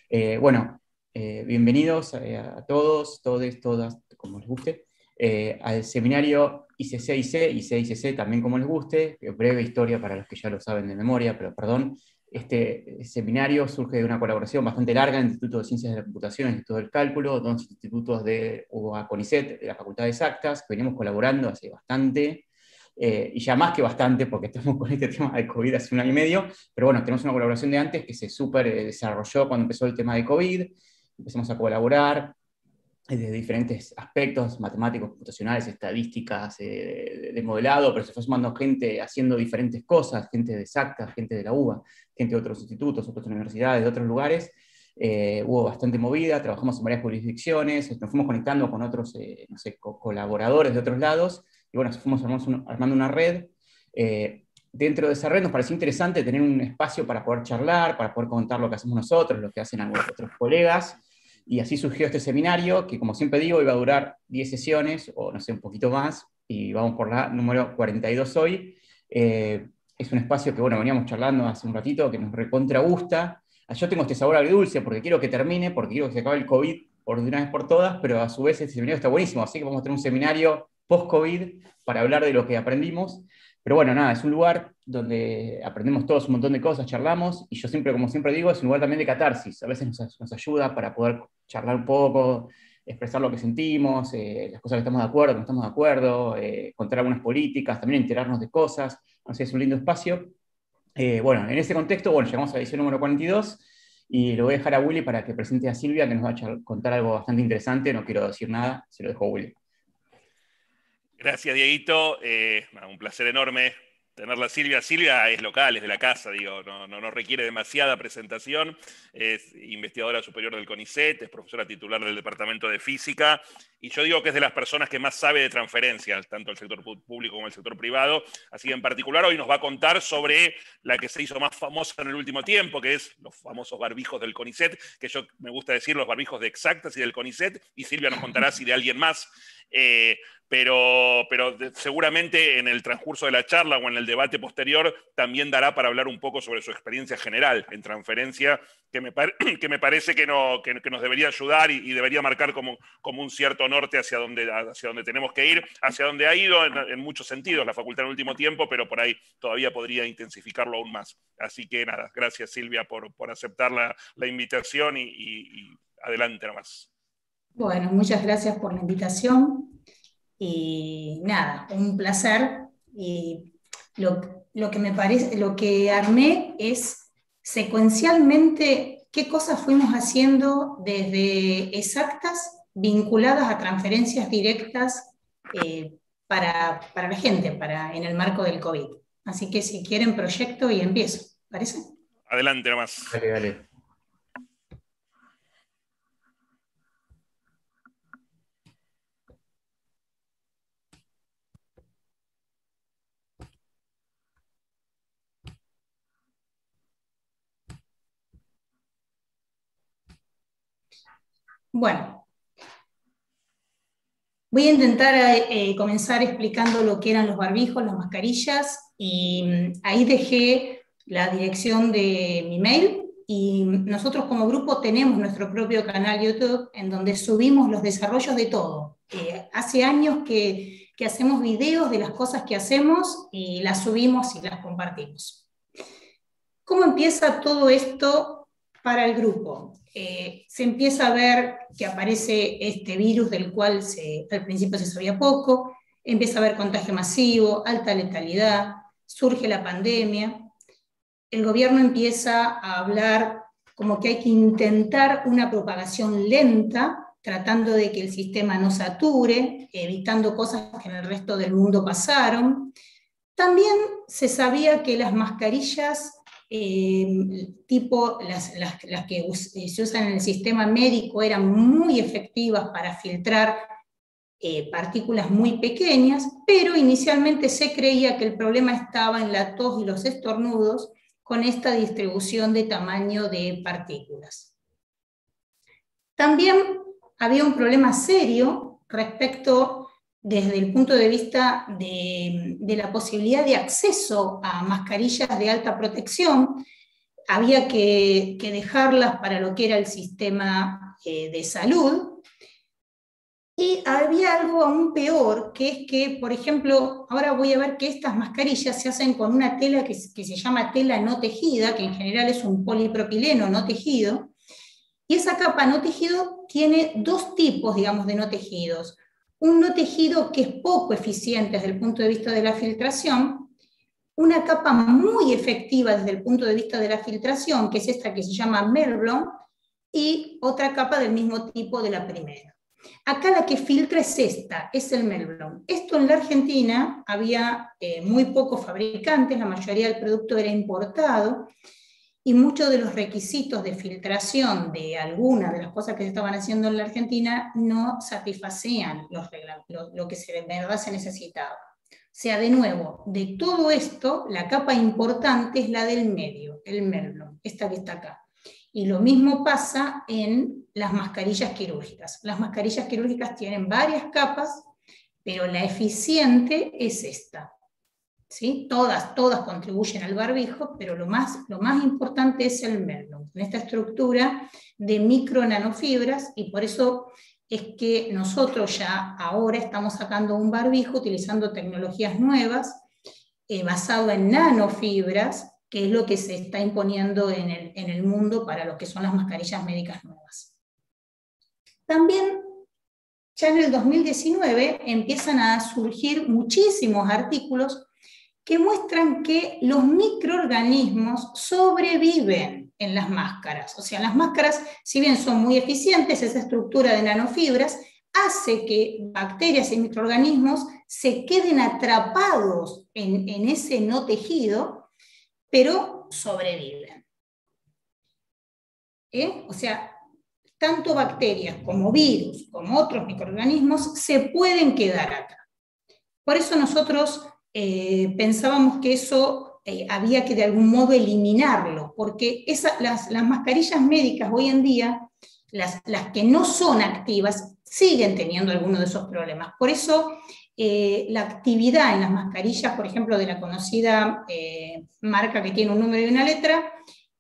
Bueno, bienvenidos a todos, todes, todas, como les guste, al seminario ICC-IC, IC-ICC también como les guste, breve historia para los que ya lo saben de memoria, pero perdón. Este seminario surge de una colaboración bastante larga entre el Instituto de Ciencias de la Computación y el Instituto del Cálculo, dos institutos de UBA CONICET, de la Facultad de Exactas, que venimos colaborando hace bastante. Y ya más que bastante, porque estamos con este tema de COVID hace 1 año y medio, pero bueno, tenemos una colaboración de antes que se súper desarrolló cuando empezó el tema de COVID, empezamos a colaborar de diferentes aspectos, matemáticos, computacionales, estadísticas, de modelado, pero se fue sumando gente haciendo diferentes cosas, gente de Exactas, gente de la UBA, gente de otros institutos, otras universidades, de otros lugares. Hubo bastante movida, trabajamos en varias jurisdicciones, nos fuimos conectando con otros, no sé, colaboradores de otros lados, y bueno, fuimos armando una red. Dentro de esa red nos pareció interesante tener un espacio para poder charlar, para poder contar lo que hacemos nosotros, lo que hacen algunos otros colegas, y así surgió este seminario, que como siempre digo, iba a durar 10 sesiones, o no sé, un poquito más, y vamos por la número 42 hoy. Es un espacio que, bueno, veníamos charlando hace un ratito, que nos recontra gusta. Yo tengo este sabor agridulce porque quiero que termine, porque quiero que se acabe el COVID por de una vez por todas, pero a su vez este seminario está buenísimo, así que vamos a tener un seminario post-COVID para hablar de lo que aprendimos. Pero bueno, nada, es un lugar donde aprendemos todos un montón de cosas, charlamos, y yo siempre, como siempre digo, es un lugar también de catarsis. A veces nos ayuda para poder charlar un poco, expresar lo que sentimos, las cosas que estamos de acuerdo, no estamos de acuerdo, contar algunas políticas, también enterarnos de cosas. No sé, es un lindo espacio. Bueno, en ese contexto, bueno, llegamos a la edición número 42 y lo voy a dejar a Willy para que presente a Silvia, que nos va a contar algo bastante interesante. No quiero decir nada, se lo dejo a Willy. Gracias, Dieguito. Un placer enorme tenerla, Silvia. Silvia es local, es de la casa, digo, no requiere demasiada presentación. Es investigadora superior del CONICET, es profesora titular del Departamento de Física, y yo digo que es de las personas que más sabe de transferencias, tanto el sector público como el sector privado. Así que en particular hoy nos va a contar sobre la que se hizo más famosa en el último tiempo, que es los famosos barbijos del CONICET, que yo me gusta decir los barbijos de Exactas y del CONICET, y Silvia nos contará si de alguien más. Pero seguramente en el transcurso de la charla o en el debate posterior también dará para hablar un poco sobre su experiencia general en transferencia, que me parece que nos debería ayudar y debería marcar como un cierto norte hacia donde tenemos que ir, hacia donde ha ido en muchos sentidos la facultad en el último tiempo, pero por ahí todavía podría intensificarlo aún más. Así que nada, gracias Silvia por aceptar la invitación y adelante nomás. Bueno, muchas gracias por la invitación y nada, un placer. Y lo que me parece, lo que armé es secuencialmente qué cosas fuimos haciendo desde Exactas vinculadas a transferencias directas para la gente, en el marco del COVID. Así que si quieren proyecto y empiezo, ¿parece? Adelante nomás. Dale, dale. Bueno, voy a intentar comenzar explicando lo que eran los barbijos, las mascarillas, y ahí dejé la dirección de mi mail, y nosotros como grupo tenemos nuestro propio canal YouTube en donde subimos los desarrollos de todo. Hace años que hacemos videos de las cosas que hacemos y las subimos y las compartimos. ¿Cómo empieza todo esto para el grupo? Se empieza a ver que aparece este virus del cual al principio se sabía poco, empieza a haber contagio masivo, alta letalidad, surge la pandemia, el gobierno empieza a hablar como que hay que intentar una propagación lenta, tratando de que el sistema no sature, evitando cosas que en el resto del mundo pasaron. También se sabía que las mascarillas tipo las que se usan en el sistema médico eran muy efectivas para filtrar partículas muy pequeñas, pero inicialmente se creía que el problema estaba en la tos y los estornudos con esta distribución de tamaño de partículas. También había un problema serio respecto desde el punto de vista de la posibilidad de acceso a mascarillas de alta protección. había que dejarlas para lo que era el sistema de salud. Y había algo aún peor, que es que, por ejemplo, ahora voy a ver que estas mascarillas se hacen con una tela que se llama tela no tejida, que en general es un polipropileno no tejido, y esa capa no tejido tiene dos tipos, digamos, de no tejidos. Un no tejido que es poco eficiente desde el punto de vista de la filtración, una capa muy efectiva desde el punto de vista de la filtración, que es esta que se llama Melblon, y otra capa del mismo tipo de la primera. Acá la que filtra es esta, es el Melblon. Esto en la Argentina había muy pocos fabricantes, la mayoría del producto era importado, y muchos de los requisitos de filtración de algunas de las cosas que se estaban haciendo en la Argentina no satisfacían lo que de verdad se necesitaba. O sea, de nuevo, de todo esto, la capa importante es la del medio, el Melblon, esta que está acá. Y lo mismo pasa en las mascarillas quirúrgicas. Las mascarillas quirúrgicas tienen varias capas, pero la eficiente es esta. ¿Sí? Todas contribuyen al barbijo, pero lo más importante es el Melblon, en esta estructura de micro nanofibras, y por eso es que nosotros ya ahora estamos sacando un barbijo utilizando tecnologías nuevas, basado en nanofibras, que es lo que se está imponiendo en el mundo para lo que son las mascarillas médicas nuevas. También, ya en el 2019, empiezan a surgir muchísimos artículos que muestran que los microorganismos sobreviven en las máscaras. O sea, las máscaras, si bien son muy eficientes, esa estructura de nanofibras hace que bacterias y microorganismos se queden atrapados en ese no tejido, pero sobreviven. O sea, tanto bacterias como virus, como otros microorganismos, se pueden quedar acá. Por eso nosotros pensábamos que eso había que de algún modo eliminarlo, porque las mascarillas médicas hoy en día, las que no son activas, siguen teniendo algunos de esos problemas. Por eso la actividad en las mascarillas, por ejemplo, de la conocida marca que tiene un número y una letra,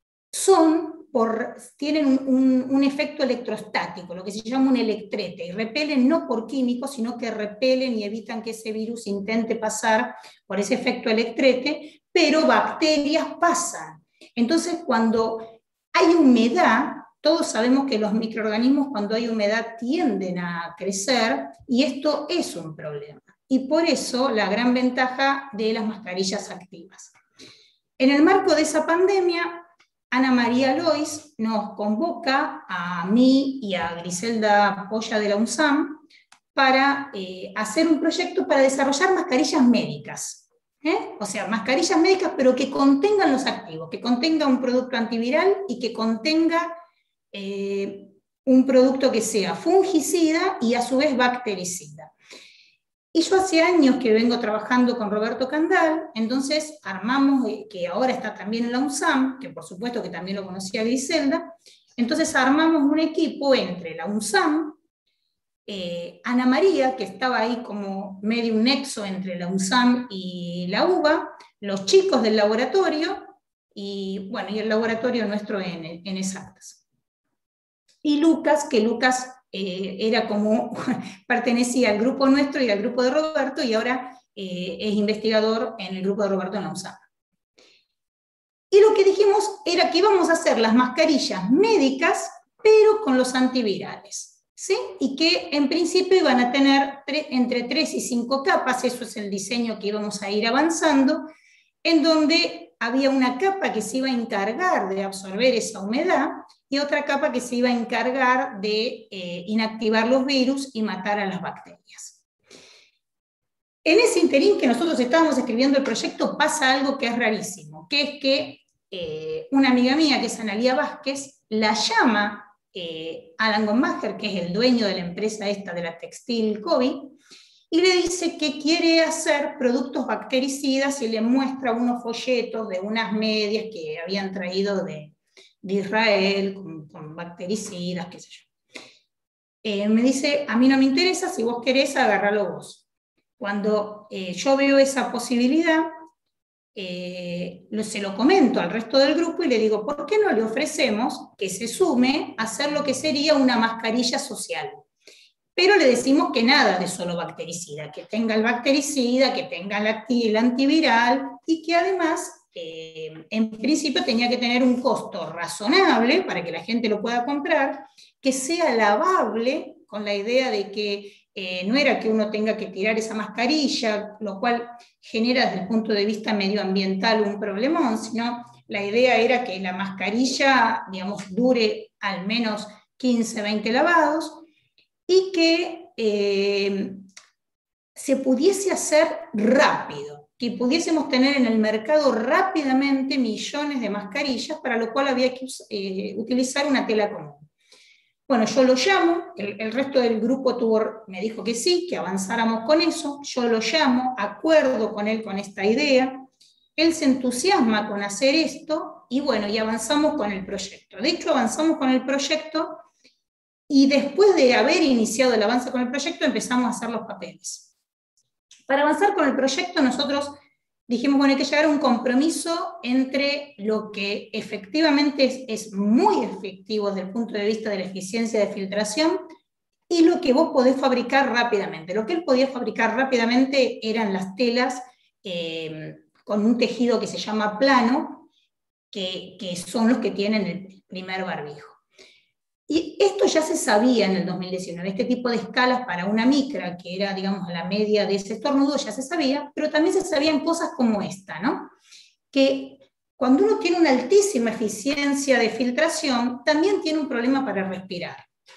tienen un efecto electrostático, lo que se llama un electrete, y repelen no por químicos, sino que repelen y evitan que ese virus intente pasar por ese efecto electrete, pero bacterias pasan. Entonces, cuando hay humedad, todos sabemos que los microorganismos cuando hay humedad tienden a crecer, y esto es un problema. Y por eso la gran ventaja de las mascarillas activas. En el marco de esa pandemia, Ana María Lois nos convoca a mí y a Griselda Polla de la UNSAM para hacer un proyecto para desarrollar mascarillas médicas. O sea, mascarillas médicas, pero que contengan los activos, que contenga un producto antiviral y que contenga un producto que sea fungicida y a su vez bactericida. Y yo hace años que vengo trabajando con Roberto Candal, entonces armamos, que ahora está también en la UNSAM, que por supuesto que también lo conocía Griselda, entonces armamos un equipo entre la UNSAM, Ana María, que estaba ahí como medio un nexo entre la UNSAM y la UBA, los chicos del laboratorio, y bueno, y el laboratorio nuestro en Exactas. Y Lucas, que Lucas era como, pertenecía al grupo nuestro y al grupo de Roberto, y ahora es investigador en el grupo de Roberto en la UNSAM. Y lo que dijimos era que íbamos a hacer las mascarillas médicas, pero con los antivirales, ¿sí? Y que en principio iban a tener entre 3 y 5 capas, eso es el diseño que íbamos a ir avanzando, en donde había una capa que se iba a encargar de absorber esa humedad, y otra capa que se iba a encargar de inactivar los virus y matar a las bacterias. En ese interín que nosotros estábamos escribiendo el proyecto pasa algo que es rarísimo, que es que una amiga mía, que es Analía Vázquez, la llama Alan Gommacher, que es el dueño de la empresa esta de la textil COVID, y le dice que quiere hacer productos bactericidas y le muestra unos folletos de unas medias que habían traído de Israel, con bactericidas, qué sé yo. Me dice, a mí no me interesa, si vos querés, agárralo vos. Cuando yo veo esa posibilidad, se lo comento al resto del grupo y le digo, ¿por qué no le ofrecemos que se sume a hacer lo que sería una mascarilla social? Pero le decimos que nada de solo bactericida, que tenga el bactericida, que tenga el antiviral y que además, en principio, tenía que tener un costo razonable para que la gente lo pueda comprar, que sea lavable, con la idea de que no era que uno tenga que tirar esa mascarilla, lo cual genera desde el punto de vista medioambiental un problemón, sino la idea era que la mascarilla, digamos, dure al menos 15, 20 lavados, y que se pudiese hacer rápido, que pudiésemos tener en el mercado rápidamente millones de mascarillas, para lo cual había que utilizar una tela común. Bueno, yo lo llamo, el resto del grupo me dijo que sí, que avanzáramos con eso, yo lo llamo, acuerdo con él con esta idea, él se entusiasma con hacer esto, y bueno, y avanzamos con el proyecto. De hecho, avanzamos con el proyecto, y después de haber iniciado el avance con el proyecto, empezamos a hacer los papeles. Para avanzar con el proyecto, nosotros dijimos, bueno, hay que llegar a un compromiso entre lo que efectivamente es muy efectivo desde el punto de vista de la eficiencia de filtración y lo que vos podés fabricar rápidamente. Lo que él podía fabricar rápidamente eran las telas con un tejido que se llama plano, que son los que tienen el primer barbijo. Y esto ya se sabía en el 2019, este tipo de escalas para una micra, que era, digamos, la media de ese estornudo, ya se sabía, pero también se sabían cosas como esta, ¿no? Que cuando uno tiene una altísima eficiencia de filtración, también tiene un problema para respirar.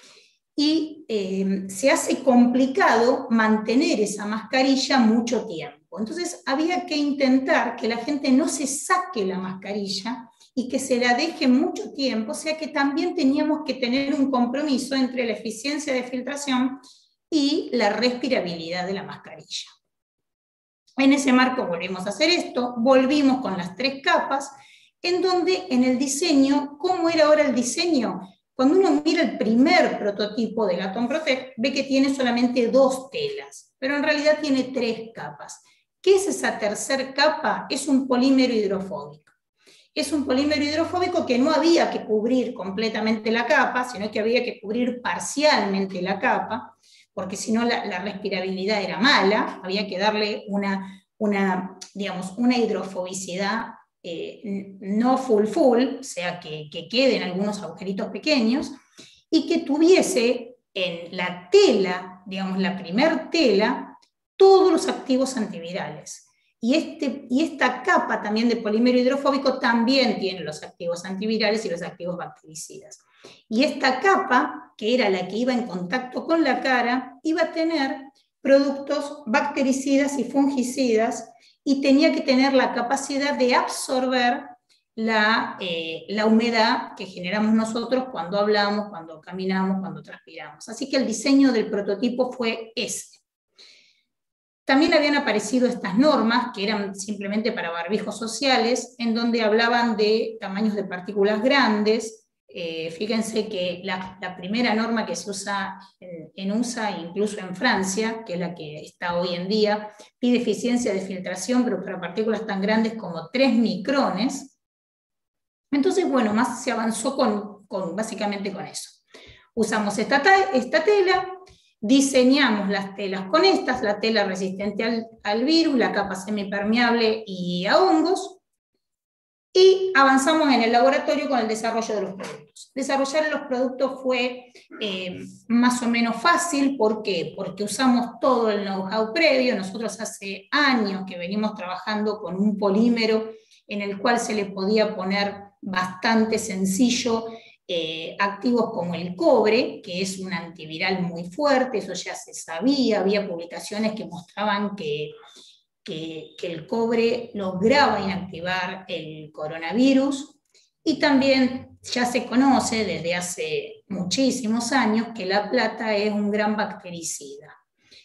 Y se hace complicado mantener esa mascarilla mucho tiempo. Entonces había que intentar que la gente no se saque la mascarilla y que se la deje mucho tiempo, o sea que también teníamos que tener un compromiso entre la eficiencia de filtración y la respirabilidad de la mascarilla. En ese marco volvimos a hacer esto, volvimos con las 3 capas, en donde en el diseño, ¿cómo era ahora el diseño? Cuando uno mira el primer prototipo del Atom Protect, ve que tiene solamente 2 telas, pero en realidad tiene 3 capas. ¿Qué es esa tercera capa? Es un polímero hidrofóbico. Es un polímero hidrofóbico que no había que cubrir completamente la capa, sino que había que cubrir parcialmente la capa, porque si no la respirabilidad era mala, había que darle digamos, una hidrofobicidad no full, o sea, que queden algunos agujeritos pequeños, y que tuviese en la tela, digamos, la primer tela, todos los activos antivirales. Y esta capa también de polímero hidrofóbico también tiene los activos antivirales y los activos bactericidas. Y esta capa, que era la que iba en contacto con la cara, iba a tener productos bactericidas y fungicidas y tenía que tener la capacidad de absorber la humedad que generamos nosotros cuando hablamos, cuando caminamos, cuando transpiramos. Así que el diseño del prototipo fue ese. También habían aparecido estas normas, que eran simplemente para barbijos sociales, en donde hablaban de tamaños de partículas grandes. Fíjense que la primera norma que se usa en USA, incluso en Francia, que es la que está hoy en día, pide eficiencia de filtración, pero para partículas tan grandes como 3 micrones. Entonces, bueno, más se avanzó básicamente con eso. Usamos esta tela, diseñamos las telas con estas, la tela resistente al virus, la capa semipermeable y a hongos, y avanzamos en el laboratorio con el desarrollo de los productos. Desarrollar los productos fue más o menos fácil. ¿Por qué? Porque usamos todo el know-how previo. Nosotros hace años que venimos trabajando con un polímero en el cual se le podía poner bastante sencillo activos como el cobre, que es un antiviral muy fuerte, eso ya se sabía, había publicaciones que mostraban que el cobre lograba inactivar el coronavirus, y también ya se conoce desde hace muchísimos años que la plata es un gran bactericida.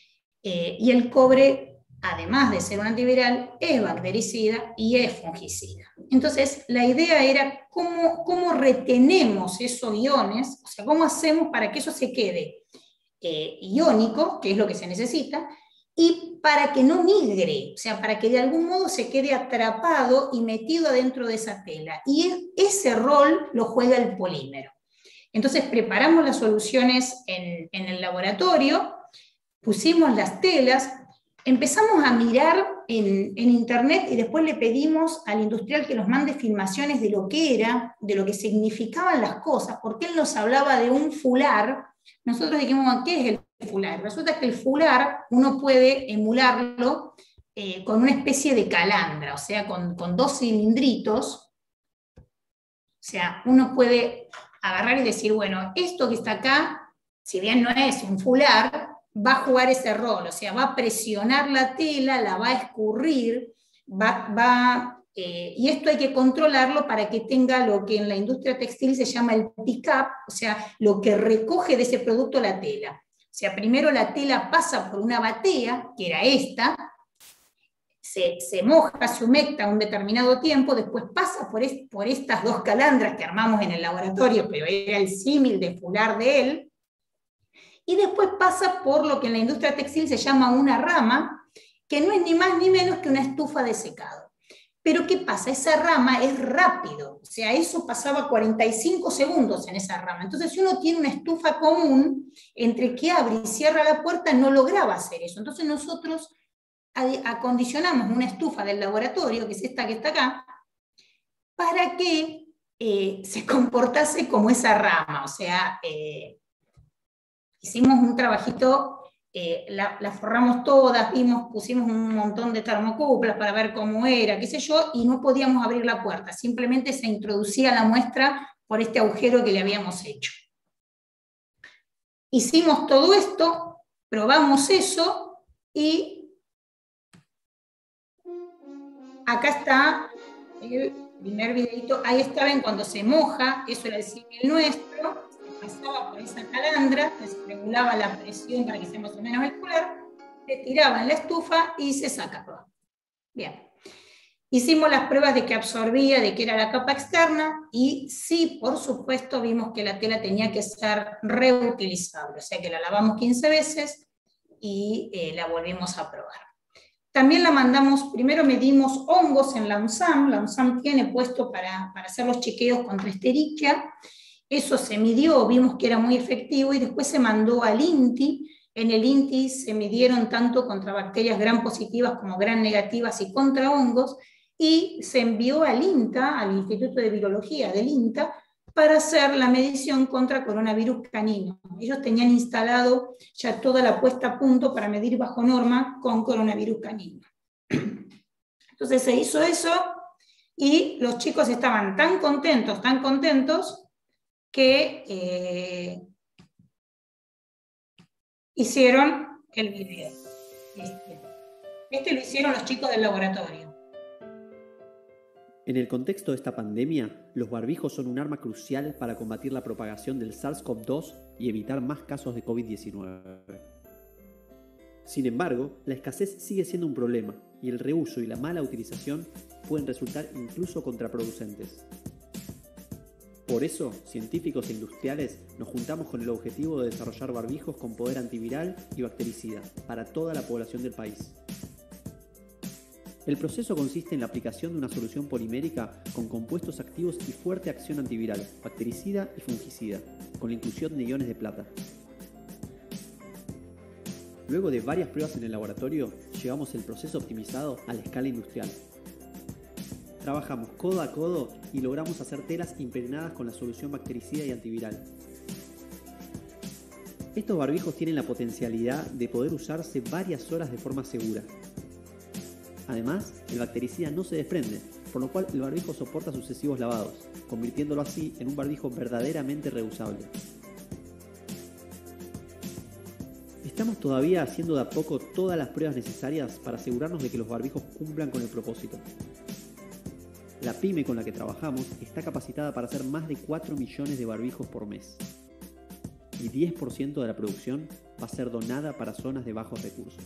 Y el cobre, además de ser un antiviral, es bactericida y es fungicida. Entonces, la idea era cómo retenemos esos iones, o sea, cómo hacemos para que eso se quede iónico, que es lo que se necesita, y para que no migre, o sea, para que de algún modo se quede atrapado y metido adentro de esa tela. Y ese rol lo juega el polímero. Entonces preparamos las soluciones en el laboratorio, pusimos las telas, empezamos a mirar en internet y después le pedimos al industrial que nos mande filmaciones de lo que era, de lo que significaban las cosas, porque él nos hablaba de un fular. Nosotros dijimos, ¿qué es el fular? Resulta que el fular uno puede emularlo con una especie de calandra, o sea, con 2 cilindritos. O sea, uno puede agarrar y decir, bueno, esto que está acá, si bien no es un fular, va a jugar ese rol, o sea, va a presionar la tela, la va a escurrir, y esto hay que controlarlo para que tenga lo que en la industria textil se llama el pick-up, o sea, lo que recoge de ese producto la tela. O sea, primero la tela pasa por una batea, que era esta, se moja, se humecta un determinado tiempo, después pasa por estas 2 calandras que armamos en el laboratorio, pero era el símil de fular de él, y después pasa por lo que en la industria textil se llama una rama, que no es ni más ni menos que una estufa de secado. Pero ¿qué pasa? Esa rama es rápido, o sea, eso pasaba 45 segundos en esa rama. Entonces, si uno tiene una estufa común, entre que abre y cierra la puerta, no lograba hacer eso. Entonces nosotros acondicionamos una estufa del laboratorio, que es esta que está acá, para que se comportase como esa rama, o sea, hicimos un trabajito, la forramos todas, pusimos un montón de termocuplas para ver cómo era, qué sé yo, y no podíamos abrir la puerta, simplemente se introducía la muestra por este agujero que le habíamos hecho. Hicimos todo esto, probamos eso, y acá está el primer videito, ahí está, ven, cuando se moja, eso era el símil nuestro, pasaba por esa calandra, que se regulaba la presión para que sea más o menos el fular, se tiraba en la estufa y se sacaba. Bien. Hicimos las pruebas de que absorbía, de que era la capa externa, y sí, por supuesto, vimos que la tela tenía que ser reutilizable, o sea que la lavamos 15 veces y la volvimos a probar. También la mandamos, primero medimos hongos en la UNSAM tiene puesto para hacer los chequeos contra Escherichia. Eso se midió, vimos que era muy efectivo, y después se mandó al INTI. En el INTI se midieron tanto contra bacterias gram positivas como gram negativas y contra hongos, y se envió al INTA, al Instituto de Virología del INTA, para hacer la medición contra coronavirus canino. Ellos tenían instalado ya toda la puesta a punto para medir bajo norma con coronavirus canino. Entonces se hizo eso, y los chicos estaban tan contentos, que hicieron el video. Este lo hicieron los chicos del laboratorio. En el contexto de esta pandemia, los barbijos son un arma crucial para combatir la propagación del SARS-CoV-2 y evitar más casos de COVID-19. Sin embargo, la escasez sigue siendo un problema, y el reuso y la mala utilización pueden resultar incluso contraproducentes. Por eso, científicos e industriales nos juntamos con el objetivo de desarrollar barbijos con poder antiviral y bactericida para toda la población del país. El proceso consiste en la aplicación de una solución polimérica con compuestos activos y fuerte acción antiviral, bactericida y fungicida, con la inclusión de iones de plata. Luego de varias pruebas en el laboratorio, llevamos el proceso optimizado a la escala industrial. Trabajamos codo a codo y logramos hacer telas impregnadas con la solución bactericida y antiviral. Estos barbijos tienen la potencialidad de poder usarse varias horas de forma segura. Además, el bactericida no se desprende, por lo cual el barbijo soporta sucesivos lavados, convirtiéndolo así en un barbijo verdaderamente reusable. Estamos todavía haciendo de a poco todas las pruebas necesarias para asegurarnos de que los barbijos cumplan con el propósito. La pyme con la que trabajamos está capacitada para hacer más de 4 millones de barbijos por mes. Y 10% de la producción va a ser donada para zonas de bajos recursos.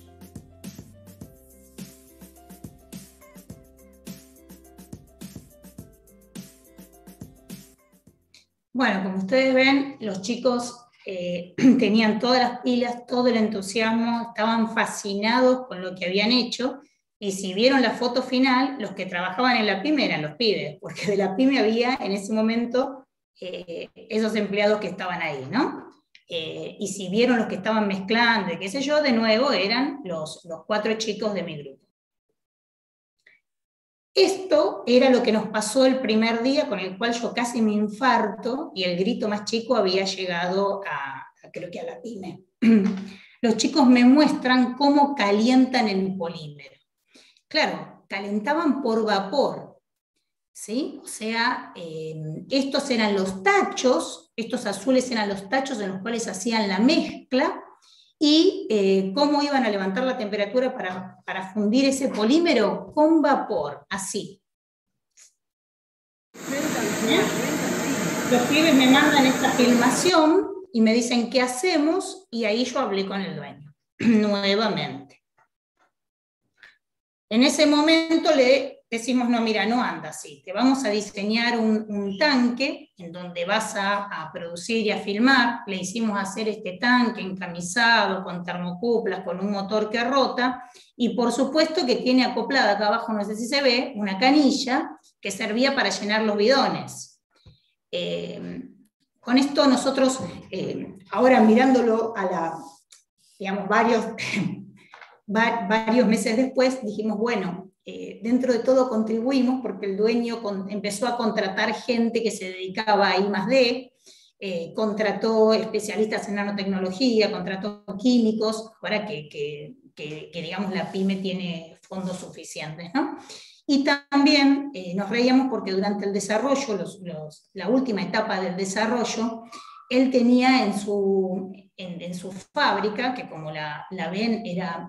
Bueno, como ustedes ven, los chicos tenían todas las pilas, todo el entusiasmo, estaban fascinados con lo que habían hecho, y si vieron la foto final, los que trabajaban en la pyme eran los pibes, porque de la pyme había en ese momento esos empleados que estaban ahí, ¿no? Y si vieron los que estaban mezclando, y qué sé yo, de nuevo eran los 4 chicos de mi grupo. Esto era lo que nos pasó el primer día, con el cual yo casi me infarto, y el grito más chico había llegado creo que a la pyme. Los chicos me muestran cómo calientan el polímero. Claro, calentaban por vapor, ¿sí? O sea, estos eran los tachos, estos azules eran los tachos en los cuales hacían la mezcla, y cómo iban a levantar la temperatura para fundir ese polímero con vapor, así. Los pibes me mandan esta filmación y me dicen qué hacemos, y ahí yo hablé con el dueño, nuevamente. En ese momento le decimos, no, mira, no anda así, te vamos a diseñar un tanque en donde vas a producir y a filmar. Le hicimos hacer este tanque encamisado, con termocuplas, con un motor que rota, y por supuesto que tiene acoplada acá abajo, no sé si se ve, una canilla que servía para llenar los bidones. Con esto nosotros, ahora mirándolo digamos, varios meses después, dijimos, bueno, dentro de todo contribuimos, porque el dueño empezó a contratar gente que se dedicaba a I+D, contrató especialistas en nanotecnología, contrató químicos, para que digamos, la pyme tiene fondos suficientes, ¿no? Y también nos reíamos porque durante el desarrollo, la última etapa del desarrollo, él tenía en su fábrica, que como la ven era,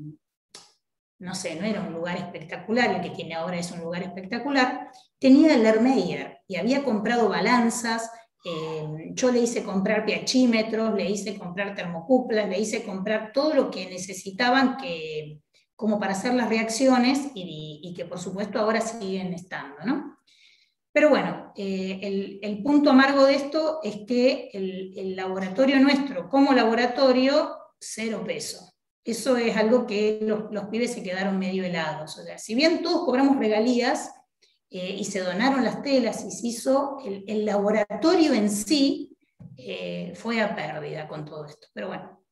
no sé, no era un lugar espectacular, el que tiene ahora es un lugar espectacular, tenía el Ermeyer y había comprado balanzas, yo le hice comprar pHímetros, le hice comprar termocuplas, le hice comprar todo lo que necesitaban como para hacer las reacciones, y que por supuesto ahora siguen estando, ¿no? Pero bueno, el punto amargo de esto es que el laboratorio nuestro, como laboratorio, 0 peso. Eso es algo que los pibes se quedaron medio helados. O sea, si bien todos cobramos regalías y se donaron las telas y se hizo, el laboratorio en sí fue a pérdida con todo esto. Pero bueno,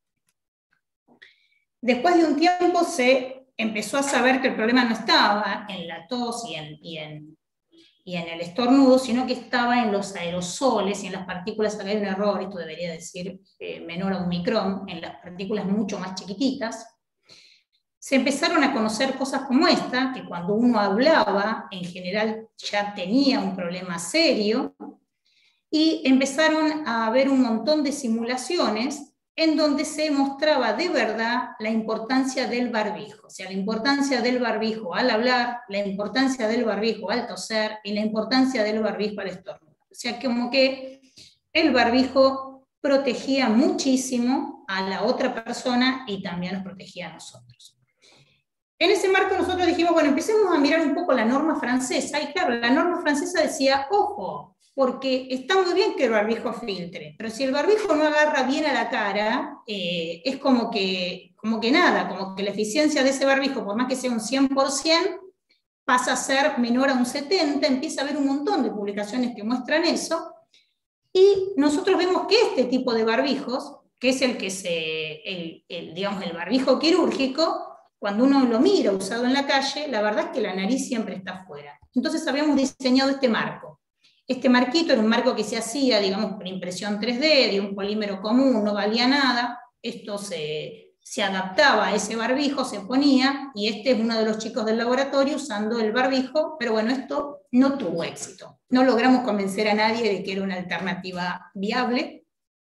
después de un tiempo se empezó a saber que el problema no estaba en la tos y en el estornudo, sino que estaba en los aerosoles y en las partículas. Acá hay un error, esto debería decir menor a 1 micrón, en las partículas mucho más chiquititas. Se empezaron a conocer cosas como esta, que cuando uno hablaba, en general ya tenía un problema serio, y empezaron a haber un montón de simulaciones en donde se mostraba de verdad la importancia del barbijo, o sea, la importancia del barbijo al hablar, la importancia del barbijo al toser, y la importancia del barbijo al estornudar. O sea, como que el barbijo protegía muchísimo a la otra persona y también nos protegía a nosotros. En ese marco nosotros dijimos, bueno, empecemos a mirar un poco la norma francesa, y claro, la norma francesa decía, ojo, porque está muy bien que el barbijo filtre, pero si el barbijo no agarra bien a la cara, es como que nada, como que la eficiencia de ese barbijo, por más que sea un 100%, pasa a ser menor a un 70%, empieza a haber un montón de publicaciones que muestran eso, y nosotros vemos que este tipo de barbijos, que es digamos, el barbijo quirúrgico, cuando uno lo mira usado en la calle, la verdad es que la nariz siempre está afuera. Entonces habíamos diseñado este marco. Este marquito era un marco que se hacía, digamos, por impresión 3D, de un polímero común, no valía nada. Esto se adaptaba a ese barbijo, se ponía, y este es uno de los chicos del laboratorio usando el barbijo, pero bueno, esto no tuvo éxito. No logramos convencer a nadie de que era una alternativa viable.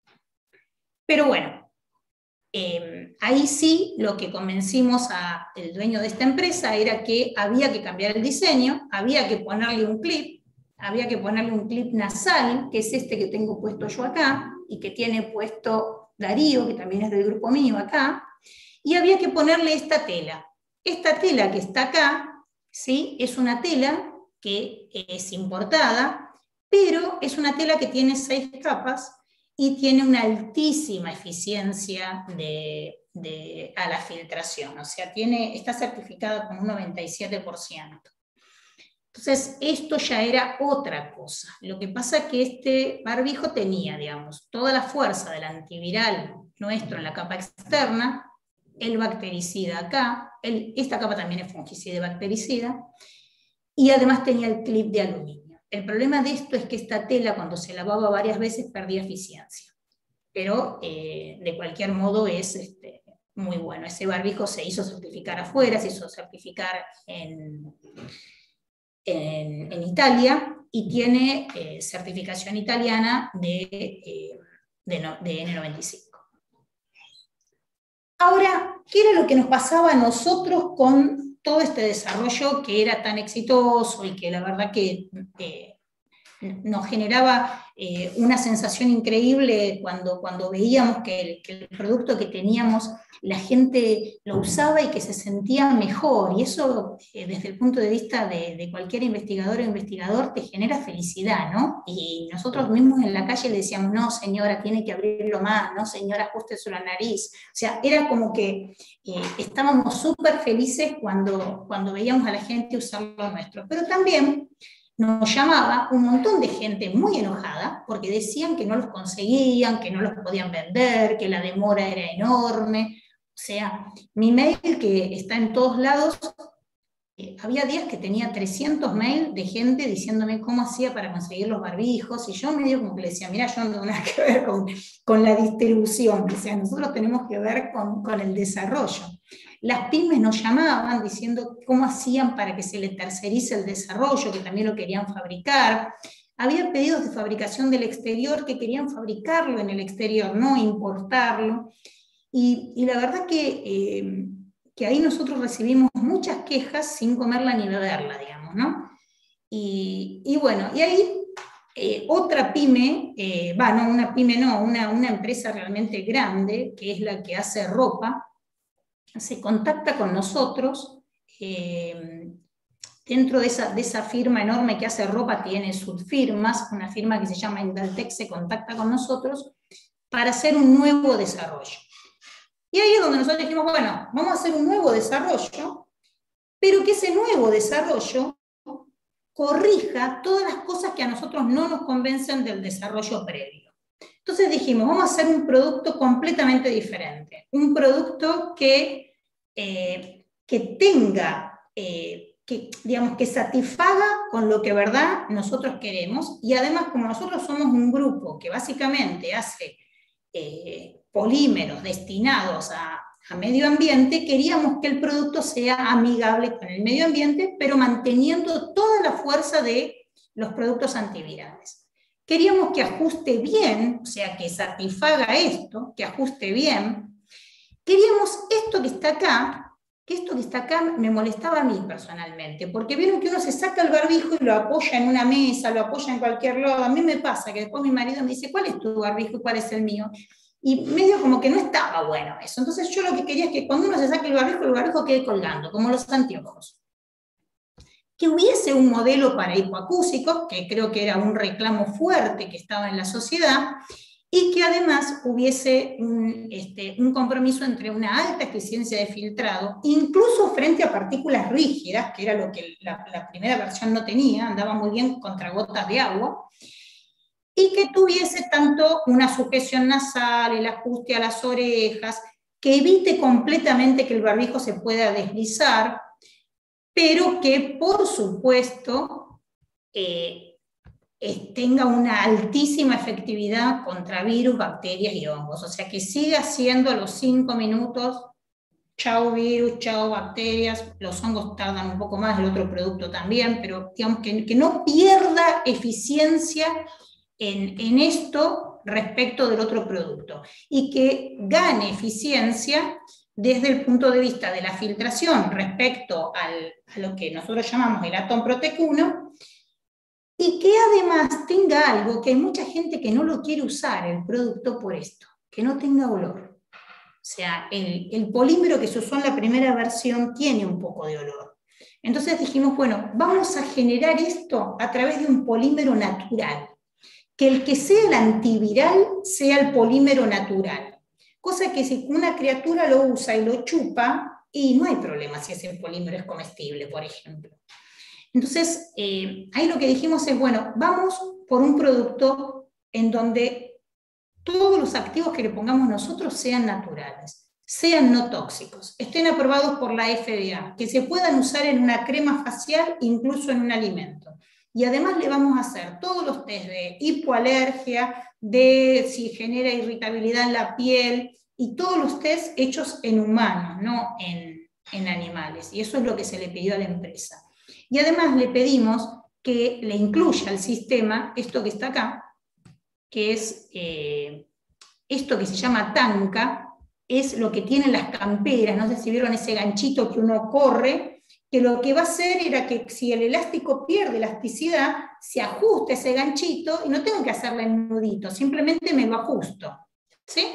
Pero bueno, ahí sí lo que convencimos al dueño de esta empresa era que había que cambiar el diseño, había que ponerle un clip nasal, que es este que tengo puesto yo acá, y que tiene puesto Darío, que también es del grupo mío acá, y había que ponerle esta tela. Esta tela que está acá, ¿sí? Es una tela que es importada, pero es una tela que tiene 6 capas, y tiene una altísima eficiencia a la filtración, o sea, está certificada con un 97%. Entonces, esto ya era otra cosa. Lo que pasa es que este barbijo tenía, digamos, toda la fuerza del antiviral nuestro en la capa externa, el bactericida acá, esta capa también es fungicida y bactericida, y además tenía el clip de aluminio. El problema de esto es que esta tela, cuando se lavaba varias veces, perdía eficiencia. Pero, de cualquier modo, es muy bueno. Ese barbijo se hizo certificar afuera, se hizo certificar en Italia, y tiene certificación italiana de N95. Ahora, ¿qué era lo que nos pasaba a nosotros con todo este desarrollo que era tan exitoso y que la verdad que nos generaba una sensación increíble cuando veíamos que el producto que teníamos, la gente lo usaba y que se sentía mejor? Y eso, desde el punto de vista de cualquier investigador o investigador, te genera felicidad, ¿no? Y nosotros mismos en la calle le decíamos, no señora, tiene que abrirlo más, no señora, ajústese la nariz. O sea, era como que estábamos súper felices cuando veíamos a la gente usar lo nuestro. Pero también nos llamaba un montón de gente muy enojada porque decían que no los conseguían, que no los podían vender, que la demora era enorme. O sea, mi mail, que está en todos lados, había días que tenía 300 mails de gente diciéndome cómo hacía para conseguir los barbijos, y yo medio como que le decía, mira, yo no tengo nada que ver con la distribución, o sea, nosotros tenemos que ver con el desarrollo. Las pymes nos llamaban diciendo cómo hacían para que se les tercerice el desarrollo, que también lo querían fabricar. Había pedidos de fabricación del exterior que querían fabricarlo en el exterior, no importarlo. Y la verdad que ahí nosotros recibimos muchas quejas sin comerla ni beberla, digamos, ¿no? Y bueno, y ahí otra pyme, una empresa realmente grande, que es la que hace ropa, se contacta con nosotros. Dentro de esa firma enorme que hace ropa, tiene subfirmas, una firma que se llama Indaltec se contacta con nosotros para hacer un nuevo desarrollo. Y ahí es donde nosotros dijimos, bueno, vamos a hacer un nuevo desarrollo, pero que ese nuevo desarrollo corrija todas las cosas que a nosotros no nos convencen del desarrollo previo. Entonces dijimos, vamos a hacer un producto completamente diferente, un producto que tenga, que satisfaga con lo que verdad nosotros queremos, y además, como nosotros somos un grupo que básicamente hace polímeros destinados a medio ambiente, queríamos que el producto sea amigable con el medio ambiente, pero manteniendo toda la fuerza de los productos antivirales. Queríamos que ajuste bien, o sea, que satisfaga esto, que ajuste bien. Queríamos esto que está acá, que esto que está acá me molestaba a mí personalmente, porque vieron que uno se saca el barbijo y lo apoya en una mesa, lo apoya en cualquier lado. A mí me pasa que después mi marido me dice, ¿cuál es tu barbijo y cuál es el mío? Y medio como que no estaba bueno eso. Entonces yo lo que quería es que cuando uno se saque el barbijo quede colgando, como los anteojos. Que hubiese un modelo para hipoacúsicos, que creo que era un reclamo fuerte que estaba en la sociedad, y que además hubiese un compromiso entre una alta eficiencia de filtrado, incluso frente a partículas rígidas, que era lo que la primera versión no tenía, andaba muy bien contra gotas de agua, y que tuviese tanto una sujeción nasal, el ajuste a las orejas, que evite completamente que el barbijo se pueda deslizar, pero que, por supuesto, tenga una altísima efectividad contra virus, bacterias y hongos. O sea, que siga siendo los 5 minutos, chao virus, chao bacterias. Los hongos tardan un poco más, el otro producto también, pero digamos que no pierda eficiencia en esto respecto del otro producto, y que gane eficiencia desde el punto de vista de la filtración respecto a lo que nosotros llamamos el Atom Protect 1, y que además tenga algo que hay mucha gente que no lo quiere usar, el producto, por esto, que no tenga olor. O sea, el polímero que se usó en la primera versión tiene un poco de olor. Entonces dijimos, bueno, vamos a generar esto a través de un polímero natural, que el que sea el antiviral sea el polímero natural. Cosa que si una criatura lo usa y lo chupa, y no hay problema si ese polímero es comestible, por ejemplo. Entonces, ahí lo que dijimos es, bueno, vamos por un producto en donde todos los activos que le pongamos nosotros sean naturales, sean no tóxicos, estén aprobados por la FDA, que se puedan usar en una crema facial, incluso en un alimento. Y además le vamos a hacer todos los test de hipoalergia, de si genera irritabilidad en la piel, y todos los test hechos en humanos, no en animales. Y eso es lo que se le pidió a la empresa. Y además le pedimos que le incluya al sistema esto que está acá, que es esto que se llama tanca, es lo que tienen las camperas, no sé si vieron ese ganchito que uno corre, que lo que va a hacer era que si el elástico pierde elasticidad, se ajusta ese ganchito y no tengo que hacerle el nudito, simplemente me lo ajusto. ¿Sí?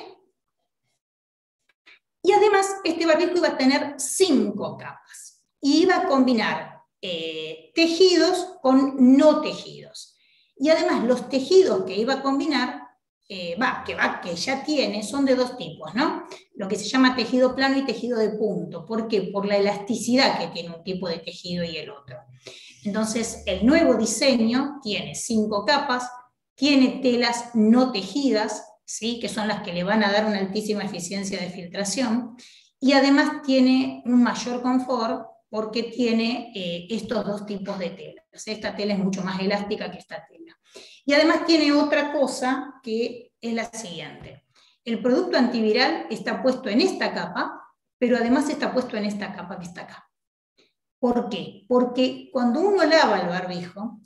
Y además este barbijo iba a tener 5 capas y iba a combinar tejidos con no tejidos. Y además los tejidos que iba a combinar, que ya tiene, son de 2 tipos, ¿no? Lo que se llama tejido plano y tejido de punto. ¿Por qué? Por la elasticidad que tiene un tipo de tejido y el otro. Entonces, el nuevo diseño tiene 5 capas, tiene telas no tejidas, ¿sí? Que son las que le van a dar una altísima eficiencia de filtración, y además tiene un mayor confort porque tiene estos 2 tipos de telas. Esta tela es mucho más elástica que esta tela. Y además tiene otra cosa que es la siguiente. El producto antiviral está puesto en esta capa, pero además está puesto en esta capa que está acá. ¿Por qué? Porque cuando uno lava el barbijo,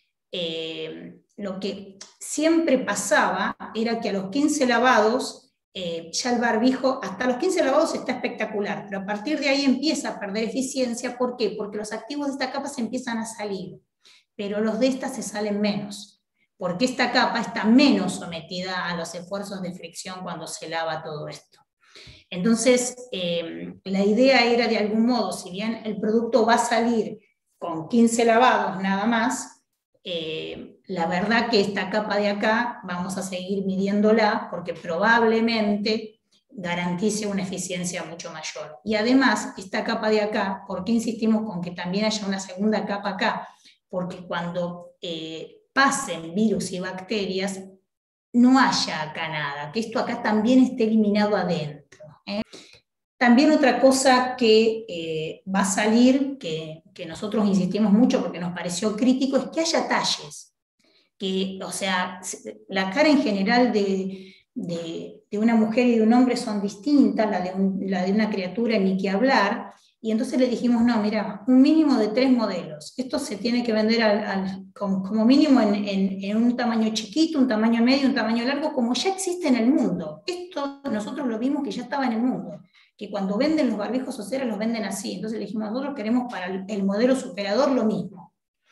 lo que siempre pasaba era que a los 15 lavados, ya el barbijo, hasta los 15 lavados está espectacular, pero a partir de ahí empieza a perder eficiencia. ¿Por qué? Porque los activos de esta capa se empiezan a salir, pero los de esta se salen menos, porque esta capa está menos sometida a los esfuerzos de fricción cuando se lava todo esto. Entonces, la idea era de algún modo, si bien el producto va a salir con 15 lavados nada más, la verdad que esta capa de acá vamos a seguir midiéndola porque probablemente garantice una eficiencia mucho mayor. Y además, esta capa de acá, ¿por qué insistimos con que también haya una segunda capa acá? Porque cuando pasen virus y bacterias, no haya acá nada, que esto acá también esté eliminado adentro. También otra cosa que va a salir, que nosotros insistimos mucho porque nos pareció crítico, es que haya talles. Que, o sea, la cara en general de una mujer y de un hombre son distintas, la de una criatura ni que hablar, y entonces le dijimos, no, mira, un mínimo de 3 modelos. Esto se tiene que vender como mínimo en un tamaño chiquito, un tamaño medio, un tamaño largo, como ya existe en el mundo. Esto nosotros lo vimos que ya estaba en el mundo, que cuando venden los barbijos Ocera los venden así. Entonces le dijimos, nosotros queremos para el modelo superador lo mismo.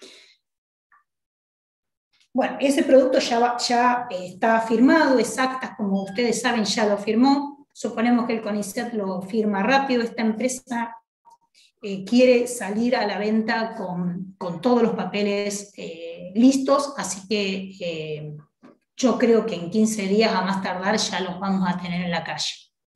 Bueno, ese producto ya está firmado, Exactas, como ustedes saben, ya lo firmó. Suponemos que el CONICET lo firma rápido. Esta empresa quiere salir a la venta con todos los papeles listos, así que yo creo que en 15 días a más tardar ya los vamos a tener en la calle.